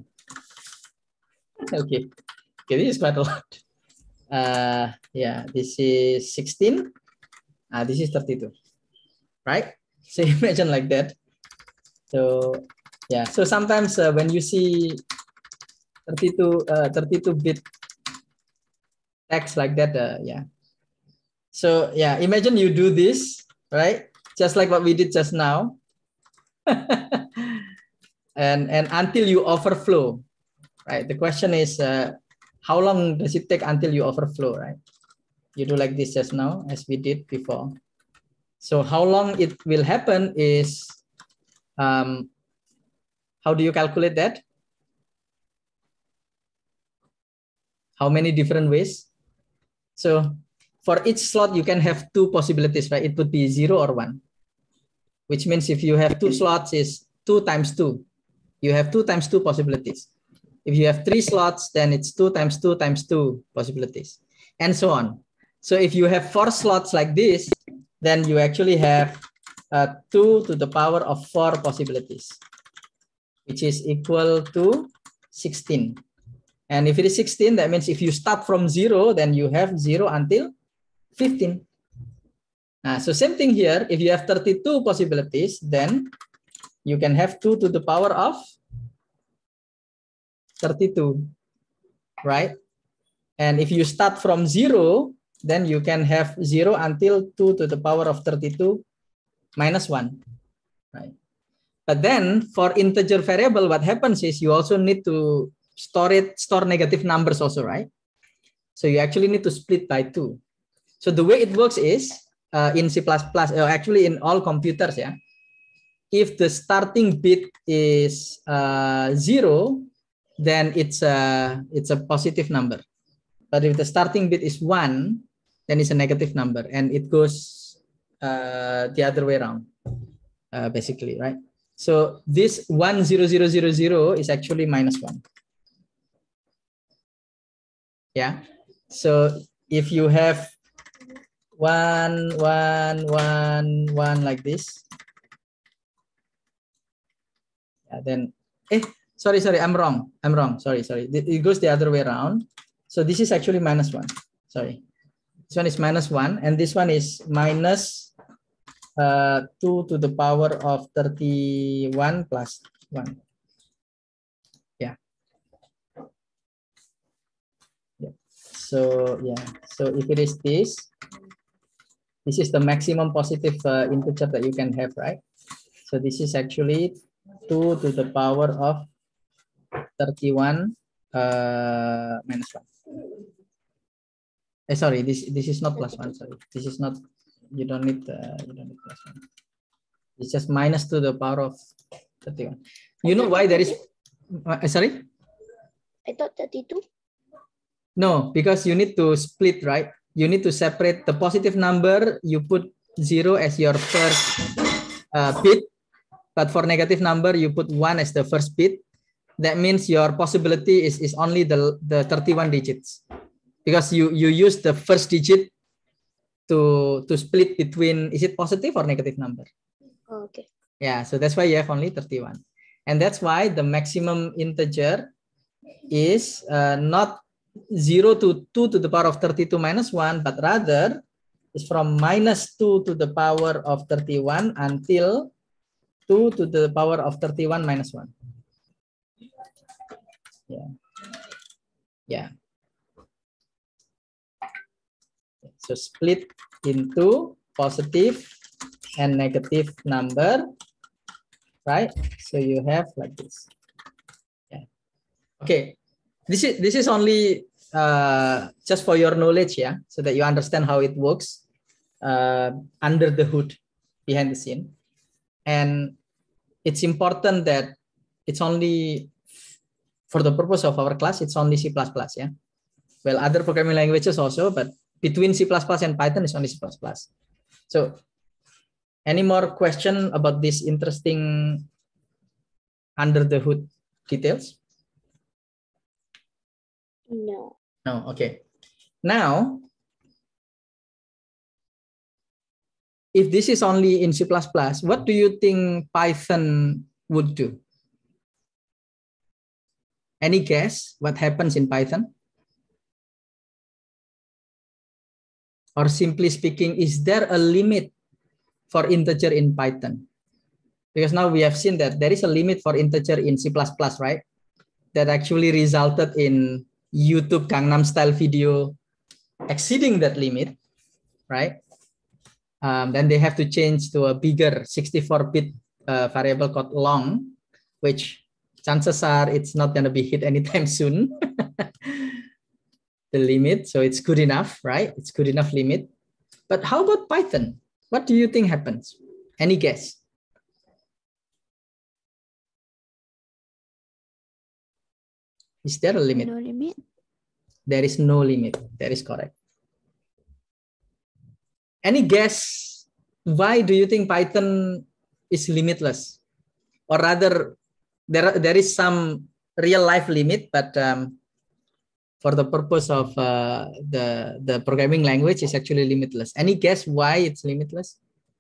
okay, okay, this is quite a lot. Uh, yeah, this is sixteen. Uh, this is thirty-two, right? So imagine like that. So yeah, so sometimes uh, when you see thirty-two, uh, thirty-two bit text like that, uh, yeah. So yeah, imagine you do this, right? Just like what we did just now. and and until you overflow, right? The question is, uh, how long does it take until you overflow, right? You do like this just now, as we did before. So how long it will happen is Um, how do you calculate that? How many different ways? So for each slot, you can have two possibilities, right? It would be zero or one, which means if you have two slots, is two times two. You have two times two possibilities. If you have three slots, then it's two times two times two possibilities, and so on. So if you have four slots like this, then you actually have uh, two to the power of four possibilities, which is equal to sixteen. And if it is sixteen, that means if you start from zero, then you have zero until fifteen. Uh, so same thing here. If you have thirty-two possibilities, then you can have two to the power of thirty-two, right? And if you start from zero, then you can have zero until two to the power of thirty-two minus one, right? But then for integer variable, what happens is you also need to store it, store negative numbers also, right? So you actually need to split by two. So the way it works is uh, in C plus plus, uh, actually in all computers, yeah, if the starting bit is uh, zero, then it's a, it's a positive number. But if the starting bit is one, then it's a negative number, and it goes uh, the other way around, uh, basically, right? So this one zero zero zero zero is actually minus one. Yeah. So if you have one one one one like this, yeah, then eh sorry sorry I'm wrong I'm wrong sorry sorry it goes the other way around. So this is actually minus one. Sorry, this one is minus one, and this one is minus uh, two to the power of thirty-one plus one. Yeah. Yeah. So yeah. So if it is this, this is the maximum positive uh, integer that you can have, right? So this is actually two to the power of thirty-one uh, minus one. Eh, sorry, this this is not plus one. Sorry, this is not. You don't need. Uh, you don't need plus one. It's just minus to the power of thirty-one. You know why there is? Uh, sorry. I thought thirty-two. No, because you need to split, right? You need to separate the positive number. You put zero as your first uh, bit, but for negative number, you put one as the first bit. That means your possibility is, is only the, the thirty-one digits, because you, you use the first digit to, to split between, is it positive or negative number? Oh, okay. Yeah, so that's why you have only thirty-one. And that's why the maximum integer is uh, not zero to two to the power of thirty-two minus one, but rather is from minus two to the power of thirty-one until two to the power of thirty-one minus one. Yeah. Yeah. So split into positive and negative number, right? So you have like this. Yeah. Okay. This is this is only uh, just for your knowledge, yeah, so that you understand how it works uh, under the hood, behind the scene. And it's important that it's only, for the purpose of our class, it's only C plus plus, yeah. Well, other programming languages also, but between C plus plus and Python is only C plus plus. So, any more question about this interesting under the hood details? No. No, okay. Now, if this is only in C plus plus, what do you think Python would do? Any guess what happens in Python? Or simply speaking, is there a limit for integer in Python? Because now we have seen that there is a limit for integer in C plus plus, right? That actually resulted in YouTube Gangnam Style video exceeding that limit, right? Um, then they have to change to a bigger sixty-four bit uh, variable called long, which chances are it's not going to be hit anytime soon. The limit, so it's good enough, right? It's good enough limit. But how about Python? What do you think happens? Any guess? Is there a limit? No limit. There is no limit. That is correct. Any guess why do you think Python is limitless? Or rather, there, there is some real life limit, but um, for the purpose of uh, the, the programming language, is actually limitless. Any guess why it's limitless?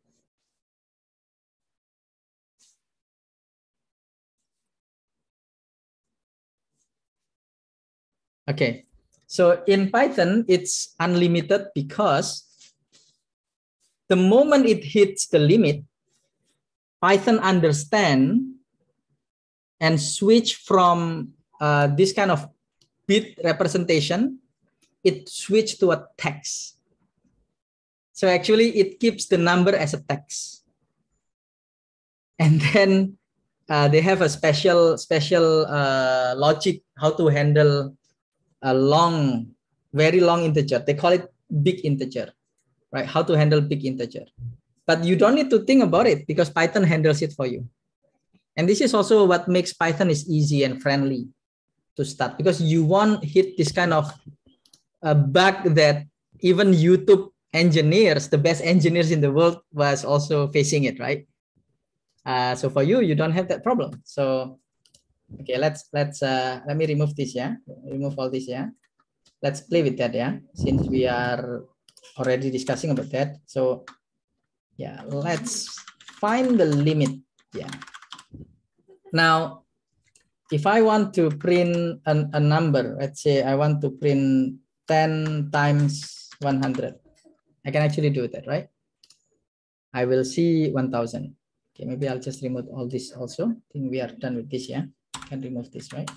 Okay, so in Python, it's unlimited because the moment it hits the limit, Python understand and switch from uh, this kind of bit representation, it switch to a text. So actually it keeps the number as a text. And then uh, they have a special, special uh, logic how to handle a long, very long integer. They call it big integer, right? How to handle big integer. But you don't need to think about it because Python handles it for you. And this is also what makes Python is easy and friendly to start, because you won't hit this kind of a bug that even YouTube engineers, the best engineers in the world, was also facing it, right? Uh, so for you, you don't have that problem. So okay, let's let's uh, let me remove this, yeah. Remove all this, yeah. Let's play with that, yeah. Since we are already discussing about that, so yeah, let's find the limit, yeah. Now, if I want to print an, a number, let's say I want to print ten times one hundred, I can actually do that, right? I will see one thousand. Okay, maybe I'll just remove all this also. I think we are done with this, yeah. Can remove this, right?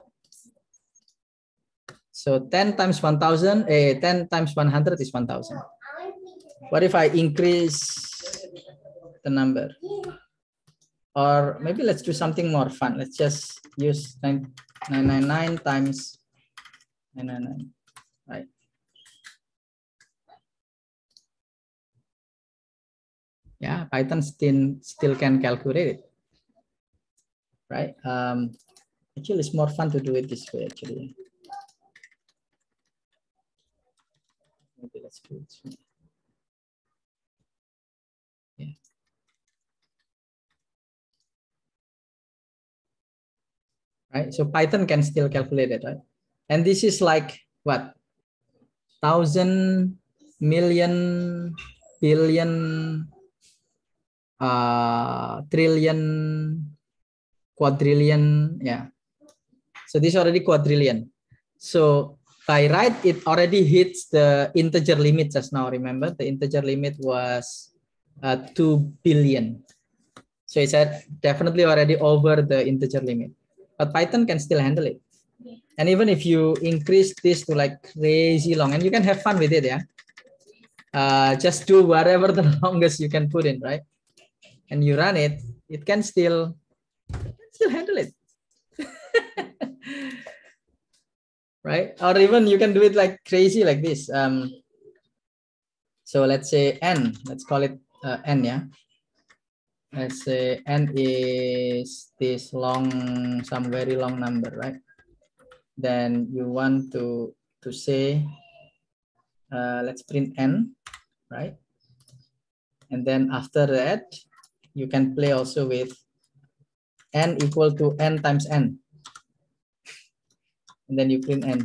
So ten times one thousand, eh, ten times one hundred is one thousand. What if I increase the number? Or maybe let's do something more fun. Let's just use nine ninety-nine times nine ninety-nine, right? Yeah, Python still, still can calculate it, right? Um, actually, it's more fun to do it this way, actually. Maybe let's do it this way. Yeah. Right, so Python can still calculate it, right? And this is like what? Thousand, million, billion, uh, trillion, quadrillion, yeah. So this is already quadrillion. So by right, it already hits the integer limit just now. Remember, the integer limit was uh, two billion. So it's uh, definitely already over the integer limit. But Python can still handle it. And even if you increase this to like crazy long, and you can have fun with it, yeah. Uh, just do whatever the longest you can put in, right? And you run it, it can still, it can still handle it. Right? Or even you can do it like crazy like this. Um, so let's say n, let's call it uh, n, yeah. Let's say n is this long, some very long number, right? Then you want to, to say, uh, let's print n, right? And then after that, you can play also with n equal to n times n. And then you print n.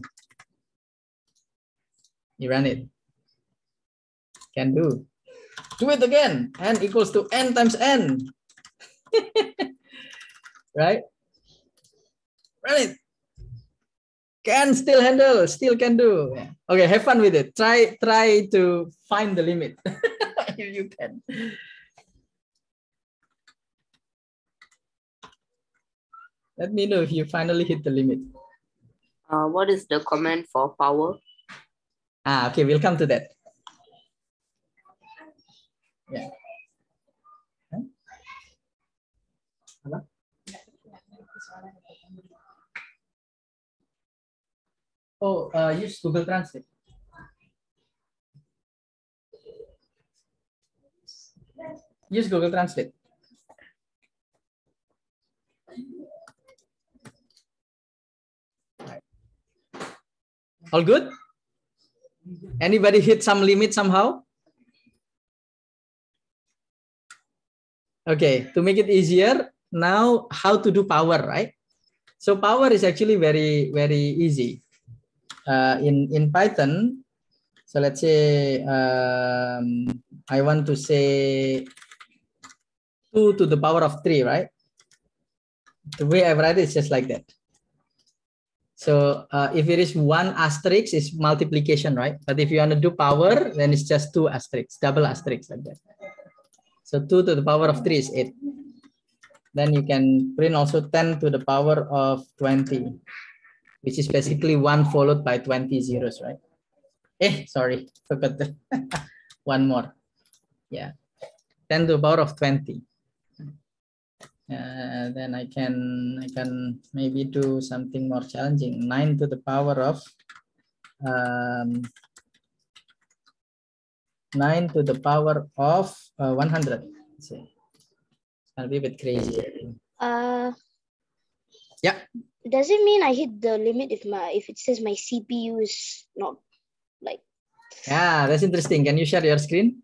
You run it. Can do. Do it again. N equals to n times n. Right? Run it. Can still handle, still can do. Okay, have fun with it. Try, try to find the limit if you can. Let me know if you finally hit the limit. Uh, what is the command for power? Ah, okay, we'll come to that. Yeah. Huh? Oh, uh, use Google Translate. Use Google Translate. All good? Anybody hit some limit somehow? Okay, to make it easier, now how to do power, right? So power is actually very, very easy. Uh, in, in Python, so let's say um, I want to say two to the power of three, right? The way I write it is just like that. So uh, if it is one asterisk, it's multiplication, right? But if you want to do power, then it's just two asterisks, double asterisks like that. So two to the power of three is eight. Then you can print also ten to the power of twenty, which is basically one followed by twenty zeros, right? Eh, sorry, forgot the one more. Yeah, ten to the power of twenty. Uh, then I can I can maybe do something more challenging. nine to the power of um, nine to the power of uh, one hundred. Let's see. It's gonna be a bit crazy. Uh, yeah. Does it mean I hit the limit if my if it says my C P U is not like? Yeah, that's interesting. Can you share your screen?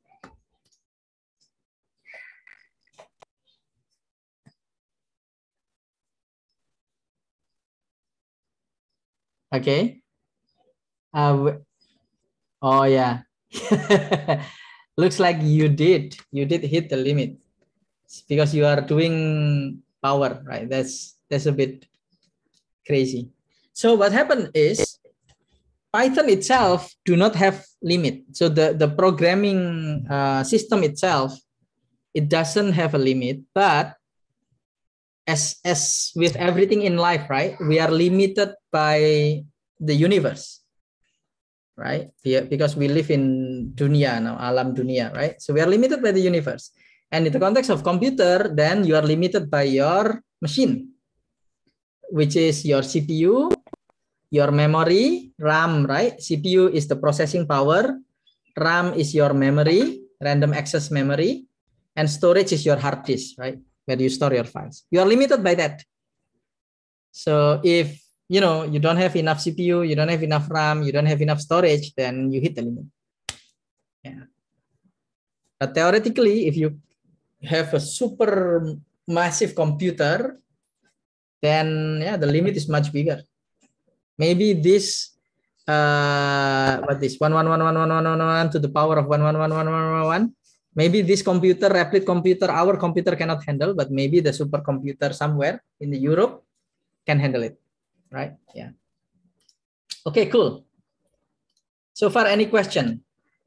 Okay. Uh, oh yeah. Looks like you did. You did hit the limit because you are doing power, right? That's that's a bit crazy. So what happened is Python itself do not have limit. So the the programming uh, system itself, it doesn't have a limit, but as as with everything in life, right? We are limited by the universe, right? Yeah, because we live in dunia now, alam dunia, right? So we are limited by the universe. And in the context of computer, then you are limited by your machine, which is your C P U, your memory, RAM, right? C P U is the processing power, RAM is your memory, random access memory, and storage is your hard disk, right? Where you store your files. You are limited by that. So if you know you don't have enough C P U, you don't have enough RAM, you don't have enough storage, then you hit the limit. Yeah. But theoretically, if you have a super massive computer, then yeah, the limit is much bigger. Maybe this uh what is one one one one one one one one to the power of one one one one one one one. Maybe this computer, Replit computer, our computer cannot handle, but maybe the supercomputer somewhere in the Europe can handle it, right? Yeah. Okay, cool. So far, any question?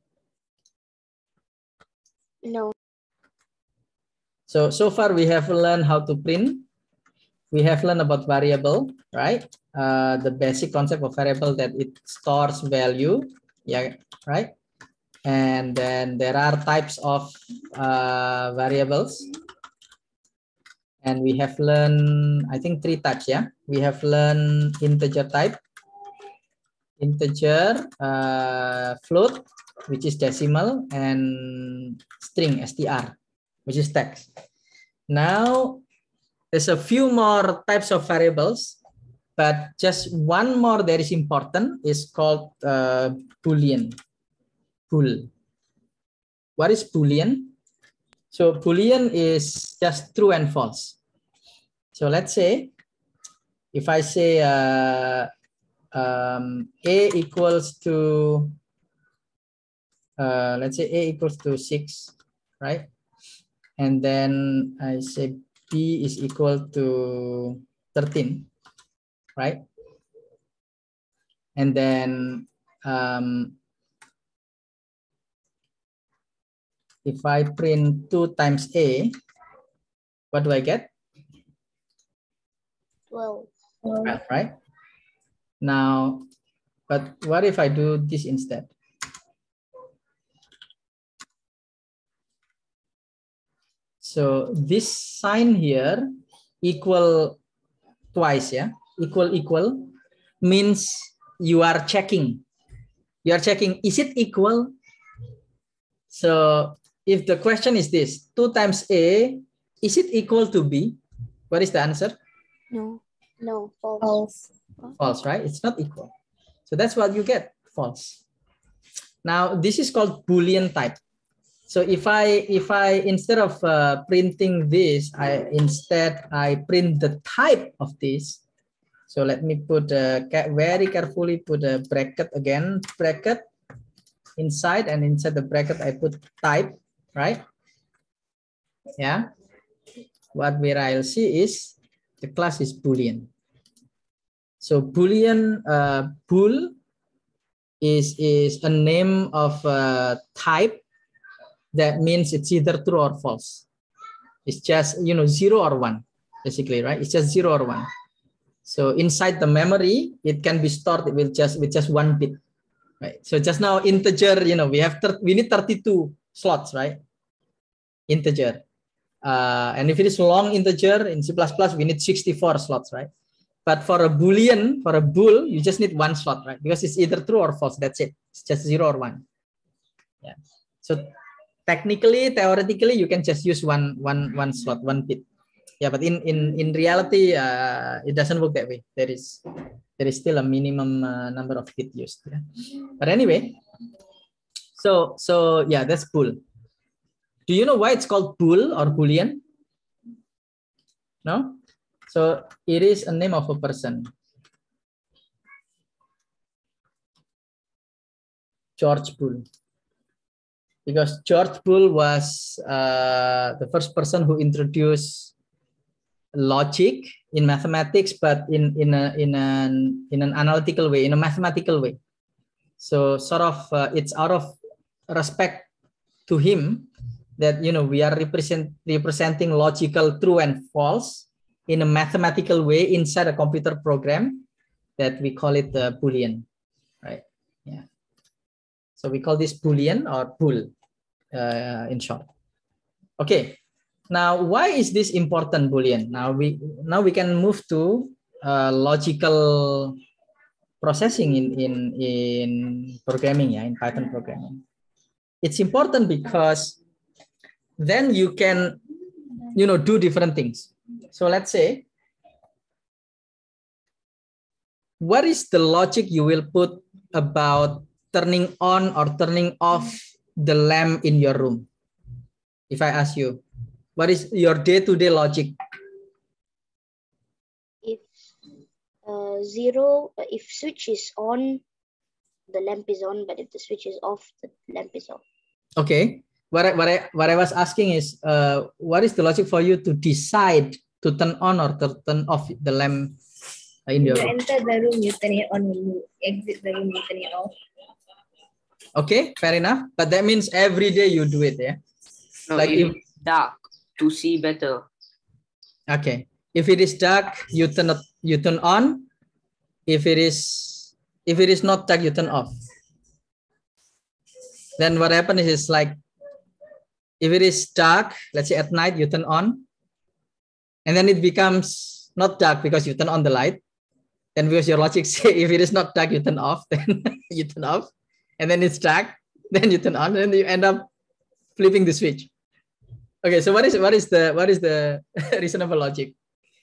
No. So, so far we have learned how to print. We have learned about variable, right? Uh, the basic concept of variable that it stores value, yeah, right? And then there are types of uh, variables. And we have learned, I think, three types, yeah? We have learned integer type, integer, uh, float, which is decimal, and string, str, which is text. Now, there's a few more types of variables, but just one more that is important is called uh, Boolean. Bool. What is Boolean? So Boolean is just true and false. So let's say, if I say uh, um, A equals to, uh, let's say A equals to six, right? And then I say B is equal to thirteen, right? And then um, if I print two times A, what do I get? twelve. twelve, right? Now, but what if I do this instead? So this sign here, equal twice, yeah? Equal, equal, means you are checking. You are checking, is it equal? So if the question is this, two times A, is it equal to B? What is the answer? No. No, false. False, right? It's not equal. So that's what you get, false. Now this is called Boolean type. So if I if I instead of uh, printing this, I instead I print the type of this. So let me put a, very carefully put a bracket again, bracket inside, and inside the bracket I put type, right? Yeah. What where I'll see is the class is Boolean. So Boolean uh, bool is is a name of a type. That means it's either true or false. It's just, you know, zero or one, basically, right? It's just zero or one. So inside the memory, it can be stored with just with just one bit, right? So just now integer, you know, we have we need thirty-two slots, right? Integer, uh, and if it is long integer in C plus plus, we need sixty-four slots, right? But for a Boolean, for a bool, you just need one slot, right? Because it's either true or false. That's it. It's just zero or one. Yeah. So technically, theoretically, you can just use one, one, one slot, one bit. Yeah, but in in in reality, uh, it doesn't work that way. There is there is still a minimum uh, number of bit used. Yeah? But anyway, so so yeah, that's bool. Do you know why it's called bool or Boolean? No. So it is a name of a person. George Boole. Because George Boole was uh, the first person who introduced logic in mathematics, but in in a in an in an analytical way, in a mathematical way. So sort of uh, it's out of respect to him that, you know, we are represent representing logical true and false in a mathematical way inside a computer program, that we call it the Boolean, right? Yeah. So we call this Boolean or bool uh, in short. Okay. Now, why is this important, Boolean? Now we now we can move to uh, logical processing in in in programming, yeah, in Python programming. It's important because then you can, you know, do different things. So let's say, what is the logic you will put about turning on or turning off the lamp in your room? If I ask you, what is your day-to-day logic? If uh, zero, uh, if switch is on, the lamp is on, but if the switch is off, the lamp is off. Okay. What I, what I, what I was asking is, uh, what is the logic for you to decide to turn on or to turn off the lamp in your room? When you enter the room, you turn it on. When you exit the room, you turn it off. Okay, fair enough. But that means every day you do it, yeah? No, Like if if, it's dark, to see better. okay. If it is dark, you turn it, you turn on. If it is if it is not dark, you turn off. Then what happens is, like, if it is dark, let's say at night, you turn on, and then it becomes not dark because you turn on the light. Then because your logic say if it is not dark, you turn off, then you turn off, and then it's dark, then you turn on, and then you end up flipping the switch. Okay, so what is what is the what is the reasonable logic?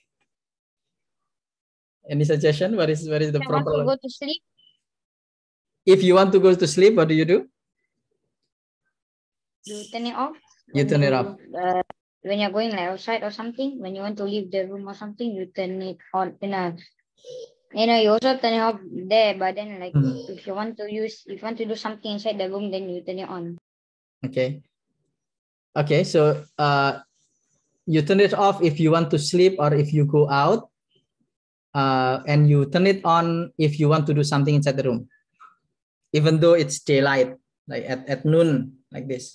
Any suggestion? What is what is the I proper? want to go to sleep. If you want to go to sleep, what do you do? You turn it off. You When turn it you, off. Uh, when you're going like outside or something, when you want to leave the room or something, you turn it on. You know, you know, you also turn it off there. But then, like, Hmm. if you want to use, if you want to do something inside the room, then you turn it on. Okay. Okay, so uh, you turn it off if you want to sleep or if you go out, uh, and you turn it on if you want to do something inside the room, even though it's daylight, like at, at noon, like this.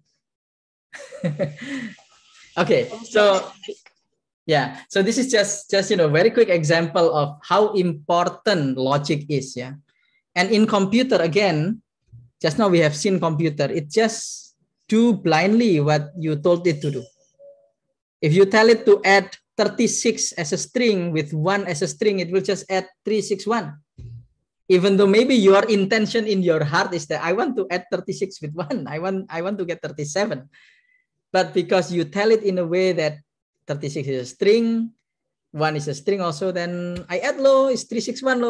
Okay, so yeah, so this is just just you know very quick example of how important logic is, yeah. And in computer, again, just now we have seen computer, it just do blindly what you told it to do. If you tell it to add thirty-six as a string with one as a string, it will just add three six one. Even though maybe your intention in your heart is that I want to add thirty-six with one, I want I want to get thirty-seven. But because you tell it in a way that thirty-six is a string, one is a string also, then I add low, is three six one low.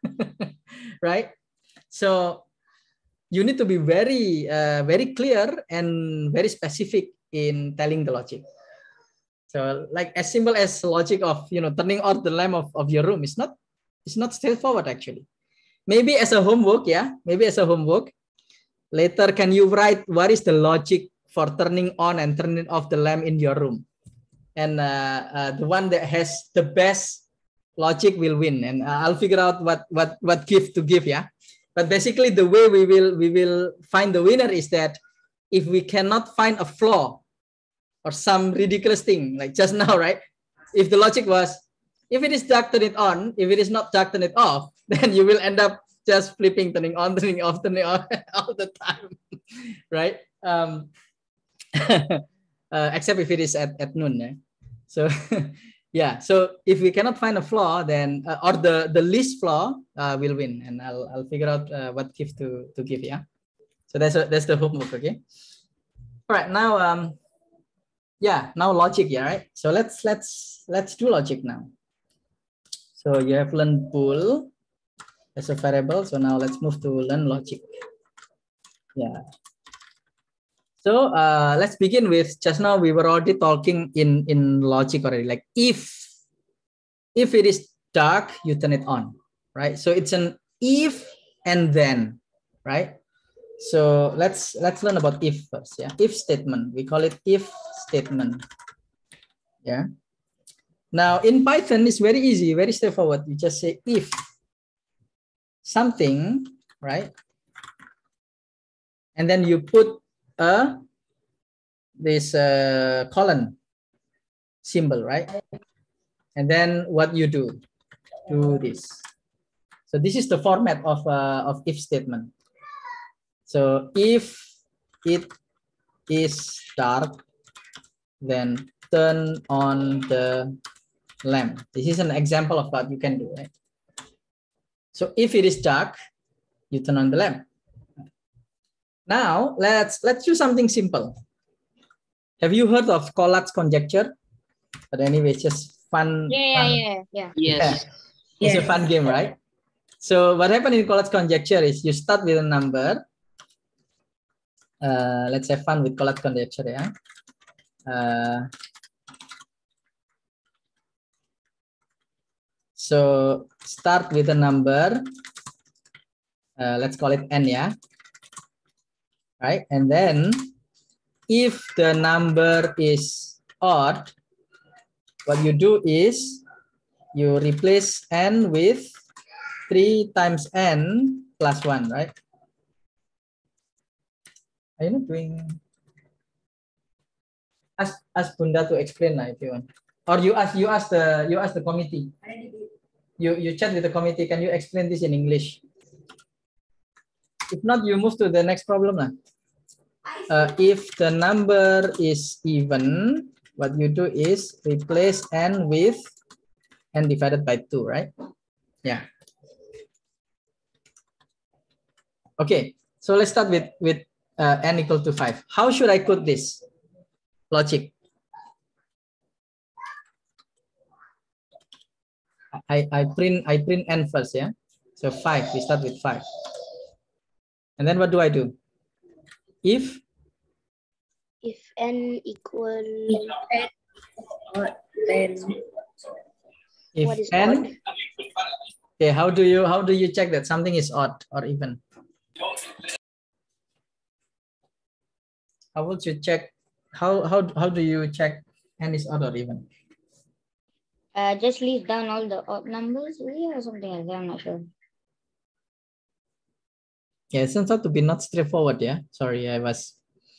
right? So you need to be very, uh, very clear and very specific in telling the logic. So like as simple as logic of, you know, turning on the lamp of, of your room is not, it's not straightforward actually. Maybe as a homework, yeah, maybe as a homework, later can you write what is the logic for turning on and turning off the lamp in your room? And uh, uh, the one that has the best logic will win. And uh, I'll figure out what, what, what gift to give, yeah. But basically the way we will, we will find the winner is that if we cannot find a flaw or some ridiculous thing, like just now, right? If the logic was, if it is dark, turn it on. If it is not dark, turn it off. Then you will end up just flipping, turning on, turning off, turning on all the time, right? Um, uh, except if it is at, at noon. Yeah? So, yeah. So if we cannot find a flaw, then uh, or the the least flaw uh, will win, and I'll I'll figure out uh, what gift to to give. Yeah. So that's a, that's the homework. Okay. All right. Now, um, yeah. Now logic. Yeah. Right. So let's let's let's do logic now. So you have learned bool as a variable. So now let's move to learn logic. Yeah. So uh, let's begin with, just now we were already talking in, in logic already, like if, if it is dark, you turn it on, right? So it's an if and then, right? So let's, let's learn about if first, yeah? If statement, we call it if statement, yeah? Now in Python, it's very easy, very straightforward. You just say if something, right? And then you put a this uh, colon symbol, right? And then what you do, do this. So this is the format of uh, of if statement. So if it is dark, then turn on the lamp. This is an example of what you can do, right? So if it is dark, you turn on the lamp. Now let's let's do something simple. Have you heard of Collat's conjecture? But anyway, it's just fun. Yeah, fun. yeah, yeah. Yes. Yeah. It's Yeah. a fun game, right? So what happened in Collat's conjecture is you start with a number. Uh, let's have fun with Collat's conjecture, yeah. Uh, so start with a number. Uh, let's call it n, yeah. Right, and then if the number is odd, what you do is you replace n with three times n plus one, right? Are you not doing? Ask ask Bunda to explain now if you want, or you ask you ask the you ask the committee. You you chat with the committee. Can you explain this in English? If not, you move to the next problem now. Uh, if the number is even, what you do is replace n with n divided by two, right? Yeah. Okay, so let's start with, with uh, n equal to five. How should I code this logic? I, I print I print n first, yeah? So five, we start with five. And then what do I do? If If n equal Then if what is n odd? okay, how do you how do you check that something is odd or even? How would you check how how how do you check n is odd or even? Uh, just list down all the odd numbers, maybe, or something like that. I'm not sure. Yeah, it turns out to be not straightforward, yeah. Sorry, I was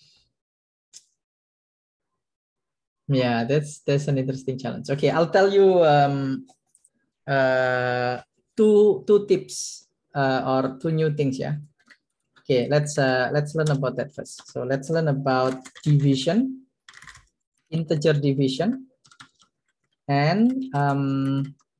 yeah, that's that's an interesting challenge. Okay, I'll tell you um uh two two tips uh, or two new things, yeah. Okay, let's uh let's learn about that first. So let's learn about division, integer division, and um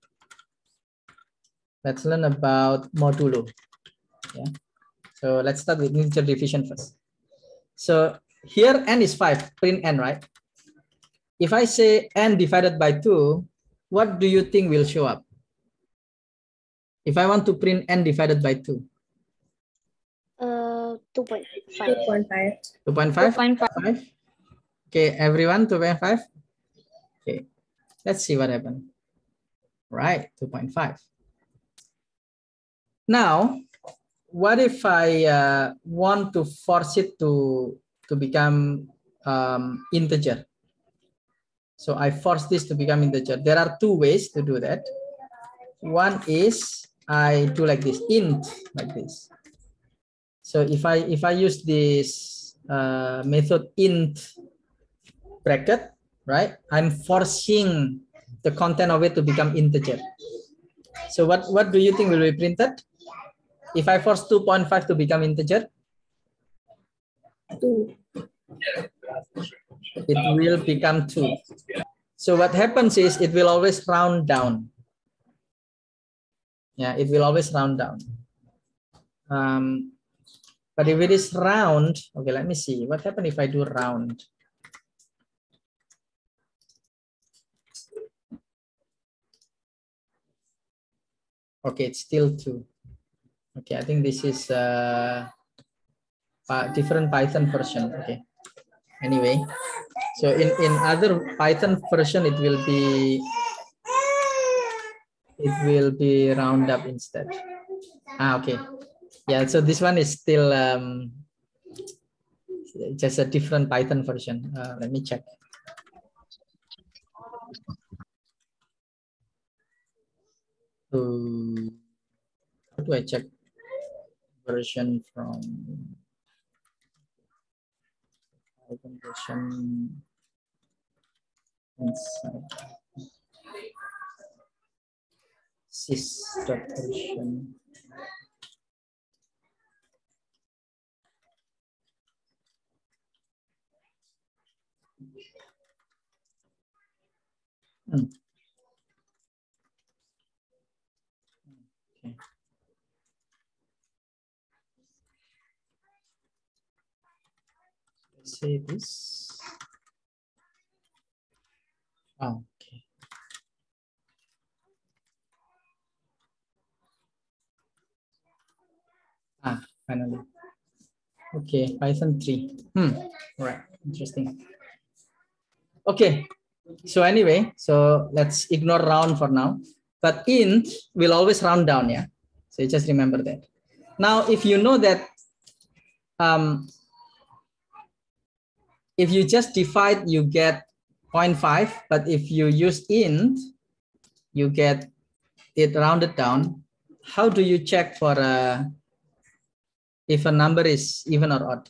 let's learn about modulo. Yeah. So let's start with integer division first. So here n is five, print n, right? If I say n divided by two, what do you think will show up? If I want to print n divided by two. Uh, two point five. two point five. two point five? two point five. Okay, everyone, two point five? Okay, let's see what happened. Right, two point five. Now, what if I uh, want to force it to, to become um, integer? So I force this to become integer. There are two ways to do that. One is I do like this, int, like this. So if I if I use this uh, method int bracket, right, I'm forcing the content of it to become integer. So what, what do you think will be printed? If I force two point five to become integer, Two. it will become two. So what happens is it will always round down. Yeah, it will always round down. Um, but if it is round, okay, let me see. What happens if I do round? Okay, it's still two. Okay, I think this is a different Python version. Okay. Anyway, so in, in other Python version, it will be it will be round up instead. Ah, okay. Yeah, so this one is still um, just a different Python version. Uh, let me check. So, how do I check version from Python version inside sys.version? Hmm. Okay. Let's say this. Oh, okay. Ah, finally. Okay, Python three. Hmm. All right. Interesting. Okay. So anyway, so let's ignore round for now. But int will always round down, yeah. So just remember that. Now, if you know that, um, if you just divide, you get zero point five. But if you use int, you get it rounded down. How do you check for uh, if a number is even or odd?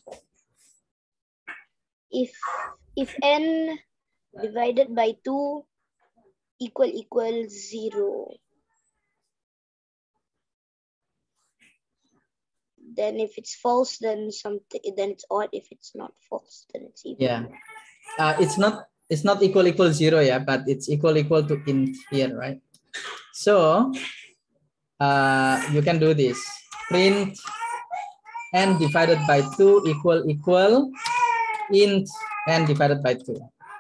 If if n divided by two equal equal zero, then if it's false, then something, then it's odd. If it's not false, then it's even. Yeah, uh, it's not it's not equal equal zero, yeah, but it's equal equal to int here, right? So uh, you can do this. Print n divided by two equal equal int n divided by two,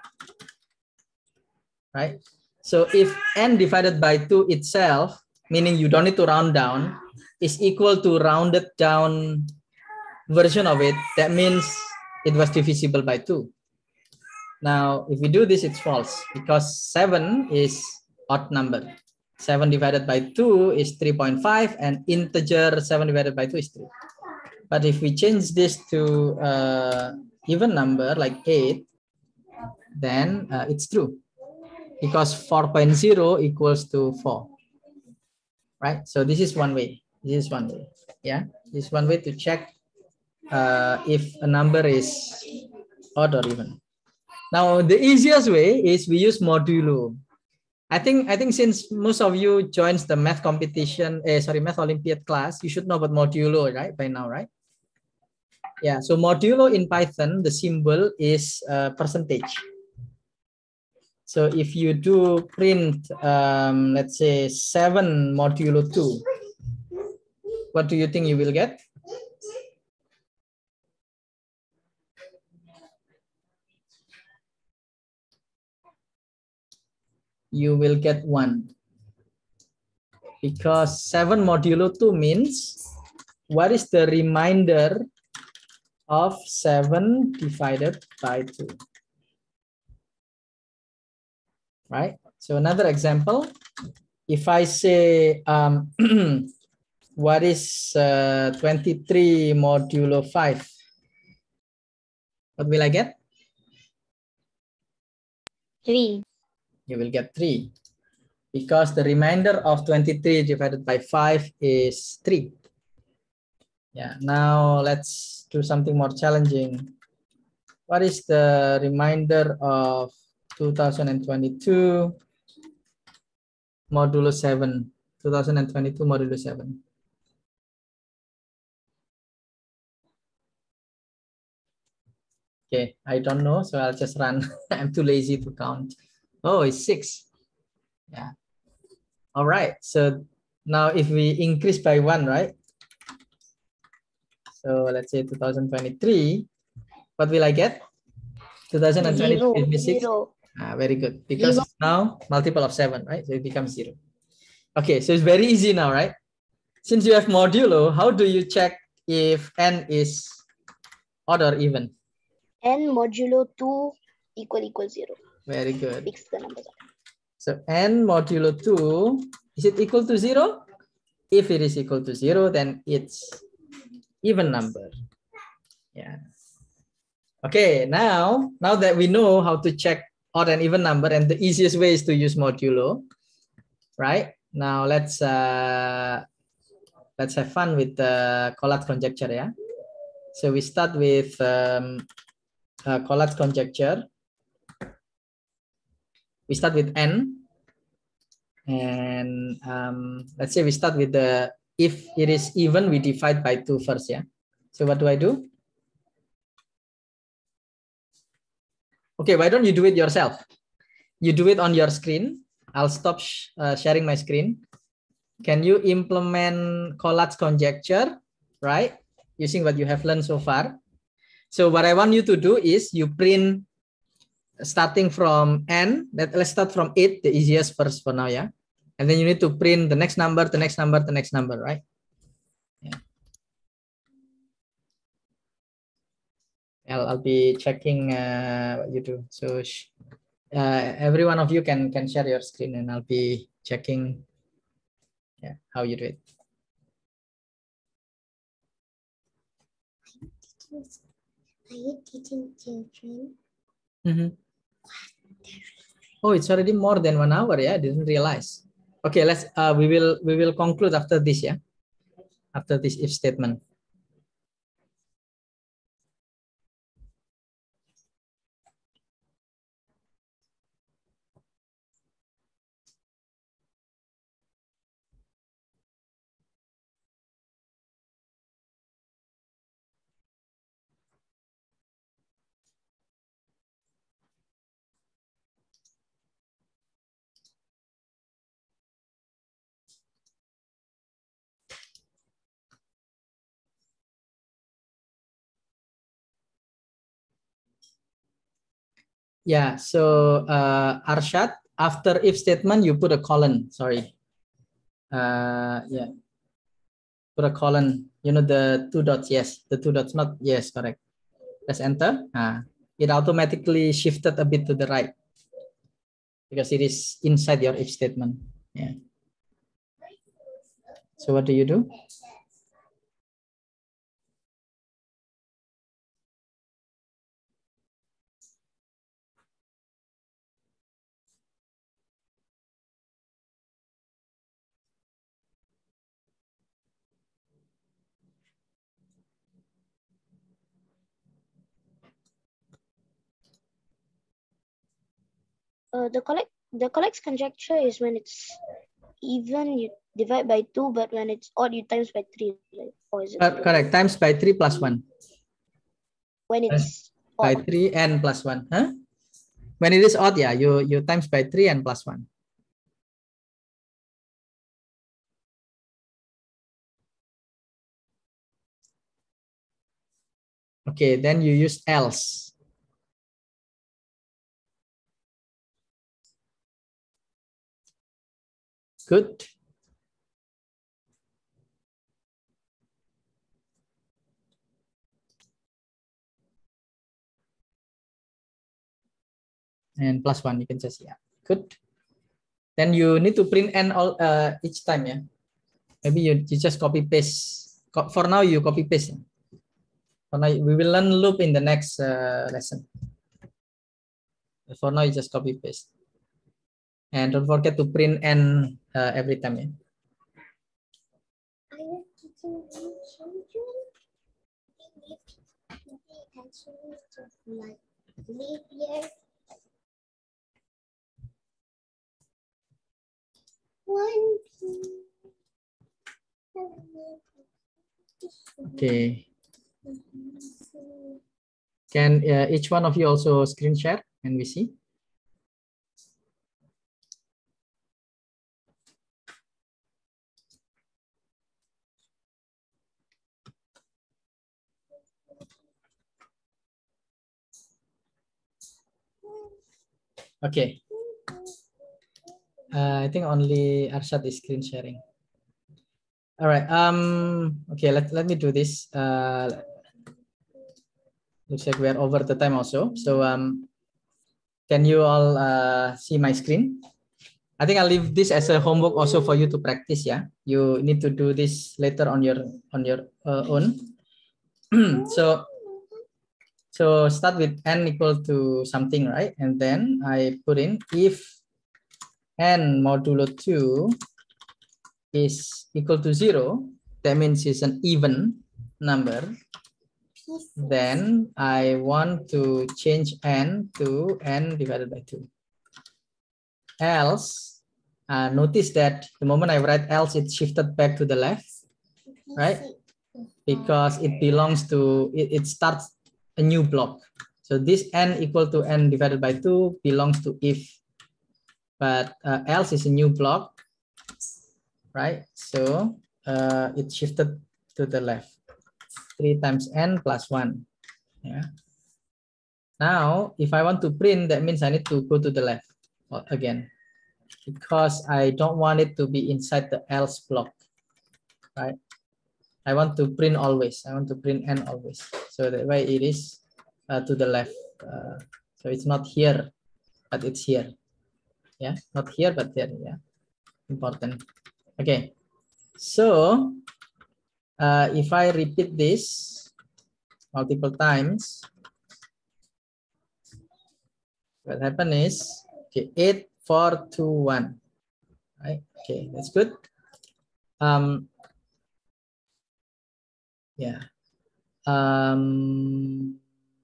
right? So if n divided by two itself, meaning you don't need to round down, is equal to rounded down version of it, that means it was divisible by two. Now, if we do this, it's false because seven is odd number. seven divided by two is three point five and integer seven divided by two is three. But if we change this to uh, even number like eight, then uh, it's true because four point zero equals to four, right? So this is one way. This is one way. Yeah, this is one way to check uh, if a number is odd or even. Now, the easiest way is we use modulo. I think I think since most of you joins the math competition, eh, sorry, math Olympiad class, you should know about modulo, right? By now, right? Yeah. So modulo in Python, the symbol is uh, percentage. So if you do print, um, let's say seven modulo two, what do you think you will get? You will get one. because seven modulo two means what is the remainder of seven divided by two? Right? So another example, if I say, um, what is uh, twenty-three modulo five? What will I get? Three. You will get three. Because the remainder of twenty-three divided by five is three. Yeah, now let's do something more challenging. What is the remainder of two thousand twenty-two modulo seven? two thousand twenty-two modulo seven. Okay, I don't know, so I'll just run. I'm too lazy to count. Oh, it's six. Yeah. All right, so now if we increase by one, right? So let's say two thousand twenty-three, what will I get? two thousand twenty-three, Zero. Ah, very good, because Zero. it's now multiple of seven, right? So it becomes zero. Okay, so it's very easy now, right? Since you have modulo, how do you check if n is odd or even? N modulo two equal equal zero. Very good. Fix the numbers up. So n modulo two, is it equal to zero? If it is equal to zero, then it's even number. Yeah. Okay, now, now that we know how to check odd and even number, and the easiest way is to use modulo, right? Now let's uh, let's have fun with the Collatz conjecture, yeah? So we start with um, uh, Collatz conjecture. We start with n, and um, let's say we start with the, if it is even, we divide by two first, yeah? So what do I do? Okay, why don't you do it yourself? You do it on your screen. I'll stop sh uh, sharing my screen. Can you implement Collatz conjecture, right? Using what you have learned so far. So what I want you to do is you print starting from n. Let, let's start from eight, the easiest first for now, yeah? And then you need to print the next number, the next number, the next number, right? Yeah. I'll, I'll be checking uh, what you do. So uh, every one of you can, can share your screen, and I'll be checking yeah, how you do it. Are you teaching children? Mm-hmm. Oh, it's already more than one hour. Yeah, I didn't realize. Okay, let's. Uh, we will. We will conclude after this. Yeah, after this if statement. Yeah, so uh, Arshad, after if statement, you put a colon, sorry. Uh, yeah, put a colon, you know, the two dots, yes, the two dots, not, yes, correct. Press enter. Uh, it automatically shifted a bit to the right because it is inside your if statement. Yeah. So what do you do? Uh, the collect the Collatz conjecture is when it's even, you divide by two, but when it's odd, you times by three. Right? Or is it Uh, correct. Times by three plus one. when it's by odd? three and plus one. Huh? When it is odd, yeah, you you times by three and plus one. Okay, then you use else. Good. and plus one. You can just, yeah, good. Then you need to print n all uh, each time, yeah. Maybe you, you just copy paste. For now, you copy paste. For now, we will learn loop in the next uh, lesson. For now, you just copy paste. And don't forget to print n uh, every time, yeah. I was teaching you children. They actually just like leap year. One, two. Okay. Can uh, each one of you also screen share and we see? Okay. Uh, I think only Arshad is screen sharing. All right. Um. Okay. Let Let me do this. Uh. Looks like we are over the time also. So um. Can you all uh, see my screen? I think I'll leave this as a homework also for you to practice. Yeah. You need to do this later on your on your uh, own. so. So start with n equal to something, right? And then I put in if n modulo two is equal to zero, that means it's an even number. Then I want to change n to n divided by two. Else, uh, notice that the moment I write else, it shifted back to the left, right? Because it belongs to, it, it starts a new block. So this n equal to n divided by two belongs to if, but uh, else is a new block, right? So uh, it shifted to the left. three times n plus one. Yeah. Now, if I want to print, that means I need to go to the left again, because I don't want it to be inside the else block, right? I want to print always. I want to print n always. So that way it is uh, to the left. Uh, so it's not here, but it's here. Yeah, not here, but there. Yeah, important. Okay. So uh, if I repeat this multiple times, what happen is, okay, eight, four, two, one. Right? Okay, that's good. Um, yeah. Um,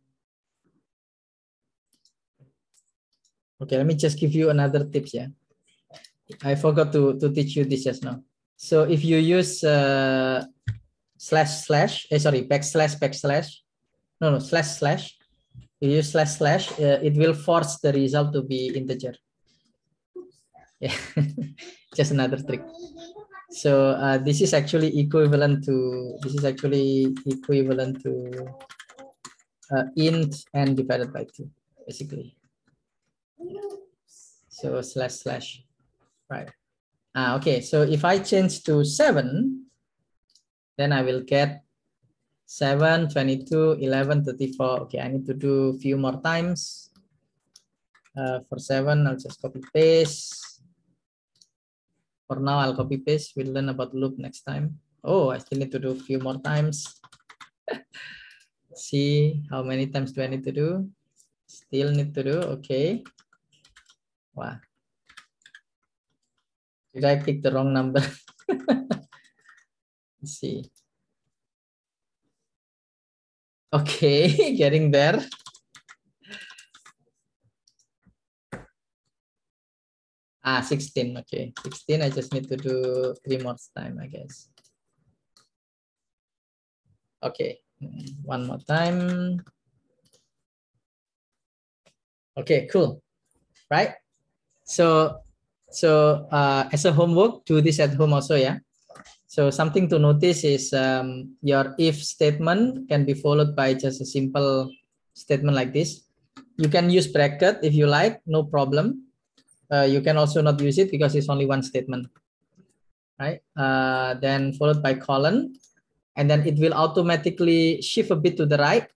okay, let me just give you another tips. Yeah, I forgot to, to teach you this just now. So if you use uh, slash slash, eh, sorry, backslash backslash, no, no, slash slash, you use slash slash, uh, it will force the result to be integer. Yeah, just another trick. So uh, this is actually equivalent to, this is actually equivalent to uh, int n divided by two, basically. So slash slash, right? Ah, okay, so if I change to seven, then I will get seven, twenty-two, eleven, thirty-four. Okay, I need to do a few more times. Uh, for seven, I'll just copy paste. For now, I'll copy paste. We'll learn about loop next time. Oh, I still need to do a few more times. See how many times do I need to do? Still need to do, okay. Wow. Did I pick the wrong number? Let's see. Okay, getting there. Ah, sixteen, okay. sixteen, I just need to do three more time, I guess. Okay, one more time. Okay, cool, right? So, so uh, as a homework, do this at home also, yeah? So something to notice is um, your if statement can be followed by just a simple statement like this. You can use bracket if you like, no problem. Uh, you can also not use it because it's only one statement, right? Uh, then followed by colon, and then it will automatically shift a bit to the right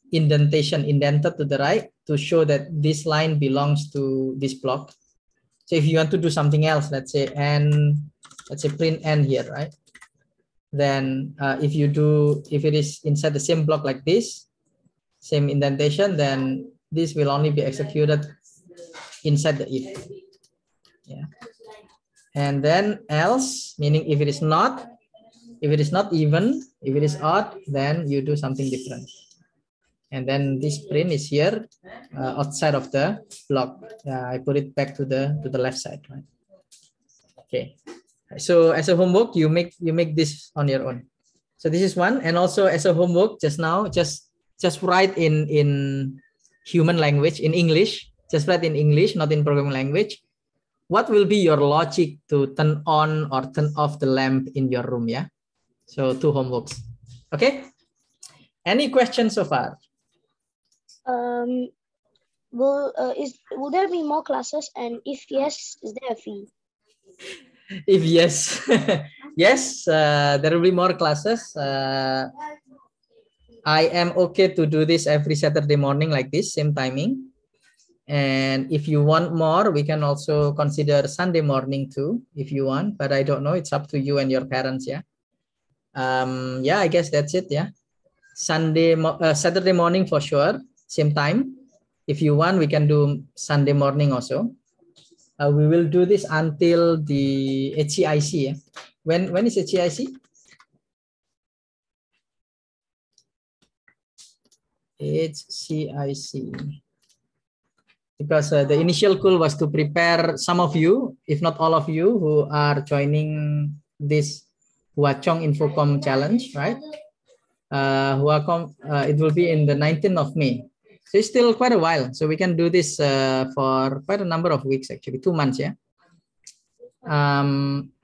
indentation indented to the right to show that this line belongs to this block. So if you want to do something else, let's say n, let's say print n here, right? Then uh, if you do, if it is inside the same block like this, same indentation, then this will only be executed inside the if. Yeah. And then else, meaning if it is not, if it is not even, if it is odd, then you do something different. And then this print is here uh, outside of the block. Uh, I put it back to the to the left side, right? Okay. So as a homework, you make you make this on your own. So this is one, and also as a homework, just now, just just write in in human language, in English. Just write in English, not in programming language. What will be your logic to turn on or turn off the lamp in your room? Yeah. So two homeworks. Okay. Any questions so far? Um, will uh, is will there be more classes? And if yes, is there a fee? If yes, yes, uh, there will be more classes. Uh, I am okay to do this every Saturday morning like this, same timing. And if you want more, we can also consider Sunday morning too, if you want. But I don't know. It's up to you and your parents. Yeah. Um. Yeah. I guess that's it. Yeah. Sunday, uh, Saturday morning for sure. Same time. If you want, we can do Sunday morning also. Uh, we will do this until the H C I C. Yeah? When when is H C I C? H C I C. Because uh, the initial goal was to prepare some of you, if not all of you, who are joining this Hwa Chong Infocom Challenge, right? Uh, Hwa Chong, uh, it will be in the nineteenth of May. So it's still quite a while. So we can do this uh, for quite a number of weeks, actually, two months, yeah. Um,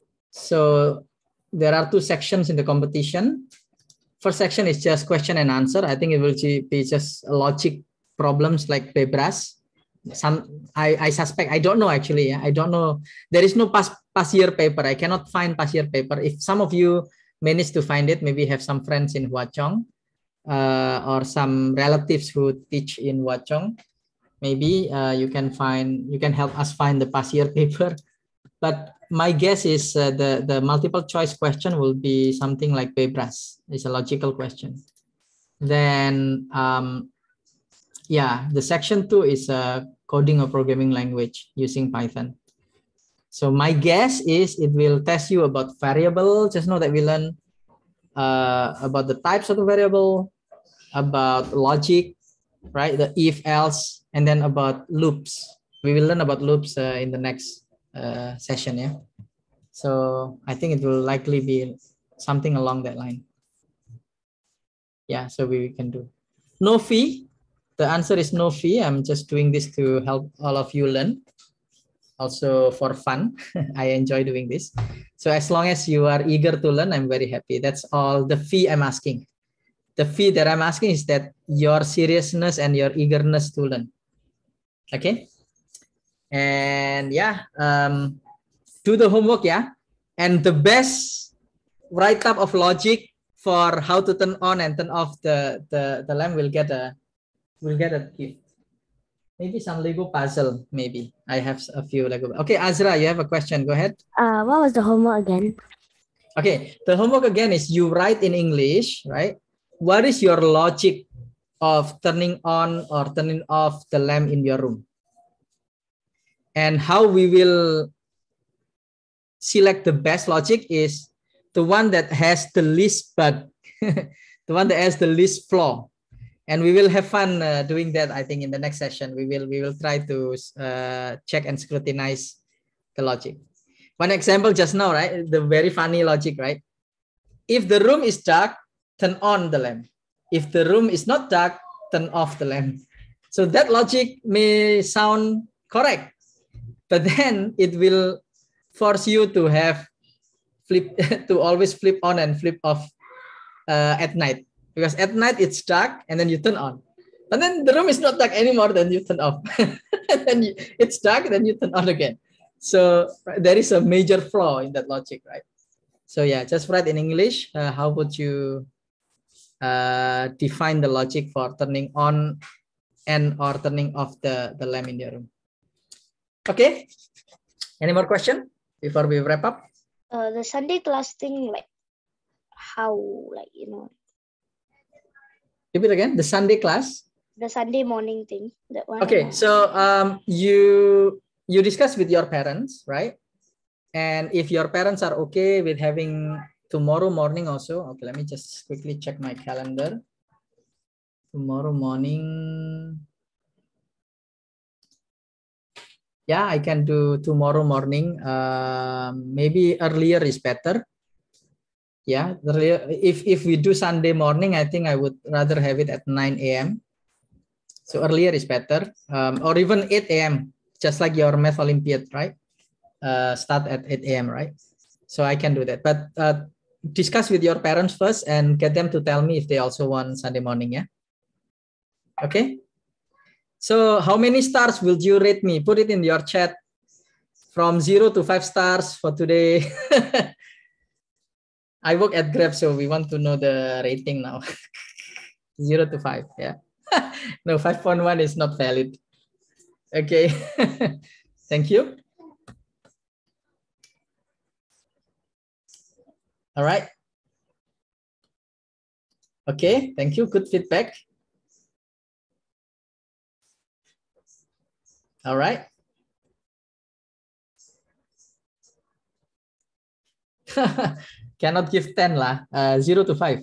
so there are two sections in the competition. First section is just question and answer. I think it will be just logic problems like Bebras. Some I, I suspect, I don't know actually. Yeah? I don't know. There is no past, past year paper. I cannot find past year paper. If some of you manage to find it, maybe have some friends in Hwa Chong. Uh, or some relatives who teach in Hwa Chong, maybe uh, you can find, you can help us find the past year paper. But my guess is uh, the, the multiple choice question will be something like Bebras. It's a logical question. Then, um, yeah, the section two is a coding or programming language using Python. So my guess is it will test you about variable. Just know that we learn uh, about the types of the variable, about logic, right? The if else, and then about loops. We will learn about loops uh, in the next uh, session. Yeah. So I think it will likely be something along that line. Yeah. So we can do no fee. The answer is no fee. I'm just doing this to help all of you learn. Also for fun. I enjoy doing this. So as long as you are eager to learn, I'm very happy. That's all the fee I'm asking. The fee that I'm asking is that your seriousness and your eagerness to learn. Okay. And yeah, um, do the homework. Yeah. And the best write-up of logic for how to turn on and turn off the, the, the lamp will get a, will get a gift. Maybe some Lego puzzle, maybe. I have a few Lego. Okay, Azra, you have a question. Go ahead. Uh, what was the homework again? Okay, the homework again is you write in English, right? What is your logic of turning on or turning off the lamp in your room? And how we will select the best logic is the one that has the least bug, the one that has the least flaw. And we will have fun uh, doing that. I think in the next session, we will we will try to uh, check and scrutinize the logic. One example just now, right? The very funny logic, right? If the room is dark, turn on the lamp. If the room is not dark, turn off the lamp. So that logic may sound correct, but then it will force you to have flip to always flip on and flip off uh, at night. Because at night it's dark and then you turn on. But then the room is not dark anymore, then you turn off. And then you, it's dark, then you turn on again. So there is a major flaw in that logic, right? So yeah, just write in English. Uh, how would you uh, define the logic for turning on and or turning off the, the lamp in your room. Okay, any more question before we wrap up? Uh, the Sunday class thing, like how, like, you know. Repeat again, the Sunday class? The Sunday morning thing. That one. Okay, so um, you you discuss with your parents, right? And if your parents are okay with having tomorrow morning also, okay, let me just quickly check my calendar. Tomorrow morning. Yeah, I can do tomorrow morning. Uh, maybe earlier is better. Yeah, earlier. If, if we do Sunday morning, I think I would rather have it at nine A M So earlier is better, um, or even eight A M, just like your Math Olympiad, right? Uh, start at eight A M, right? So I can do that. But uh, discuss with your parents first and get them to tell me if they also want Sunday morning, yeah? Okay. So how many stars will you rate me? Put it in your chat from zero to five stars for today. I work at Grab, so we want to know the rating now. Zero to five, yeah. No, five point one is not valid. Okay. Thank you. All right. Okay, thank you. Good feedback. All right. Cannot give ten lah. Uh, zero to five.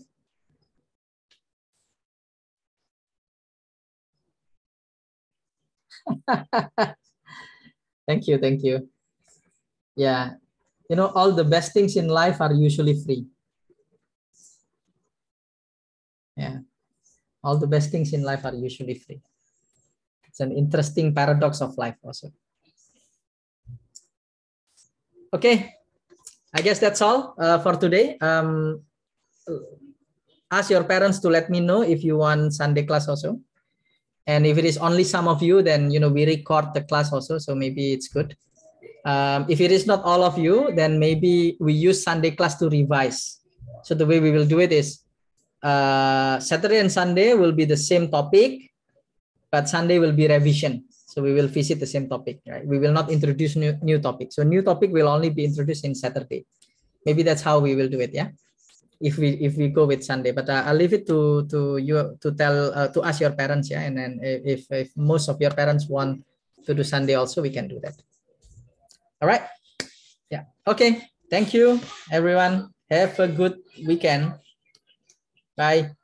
Thank you, thank you. Yeah, you know, all the best things in life are usually free. Yeah, all the best things in life are usually free. It's an interesting paradox of life also. Okay, I guess that's all uh, for today. Um, ask your parents to let me know if you want Sunday class also. And if it is only some of you, then, you know, we record the class also. So maybe it's good. Um, if it is not all of you, then maybe we use Sunday class to revise. So the way we will do it is uh, Saturday and Sunday will be the same topic, but Sunday will be revision. So we will visit the same topic, right? We will not introduce new, new topic. So new topic will only be introduced in Saturday. Maybe that's how we will do it, yeah? If we if we go with Sunday, but uh, I'll leave it to to you to tell uh, to ask your parents, yeah. And then if if most of your parents want to do Sunday also, we can do that. All right, yeah. Okay, thank you everyone. Have a good weekend. Bye.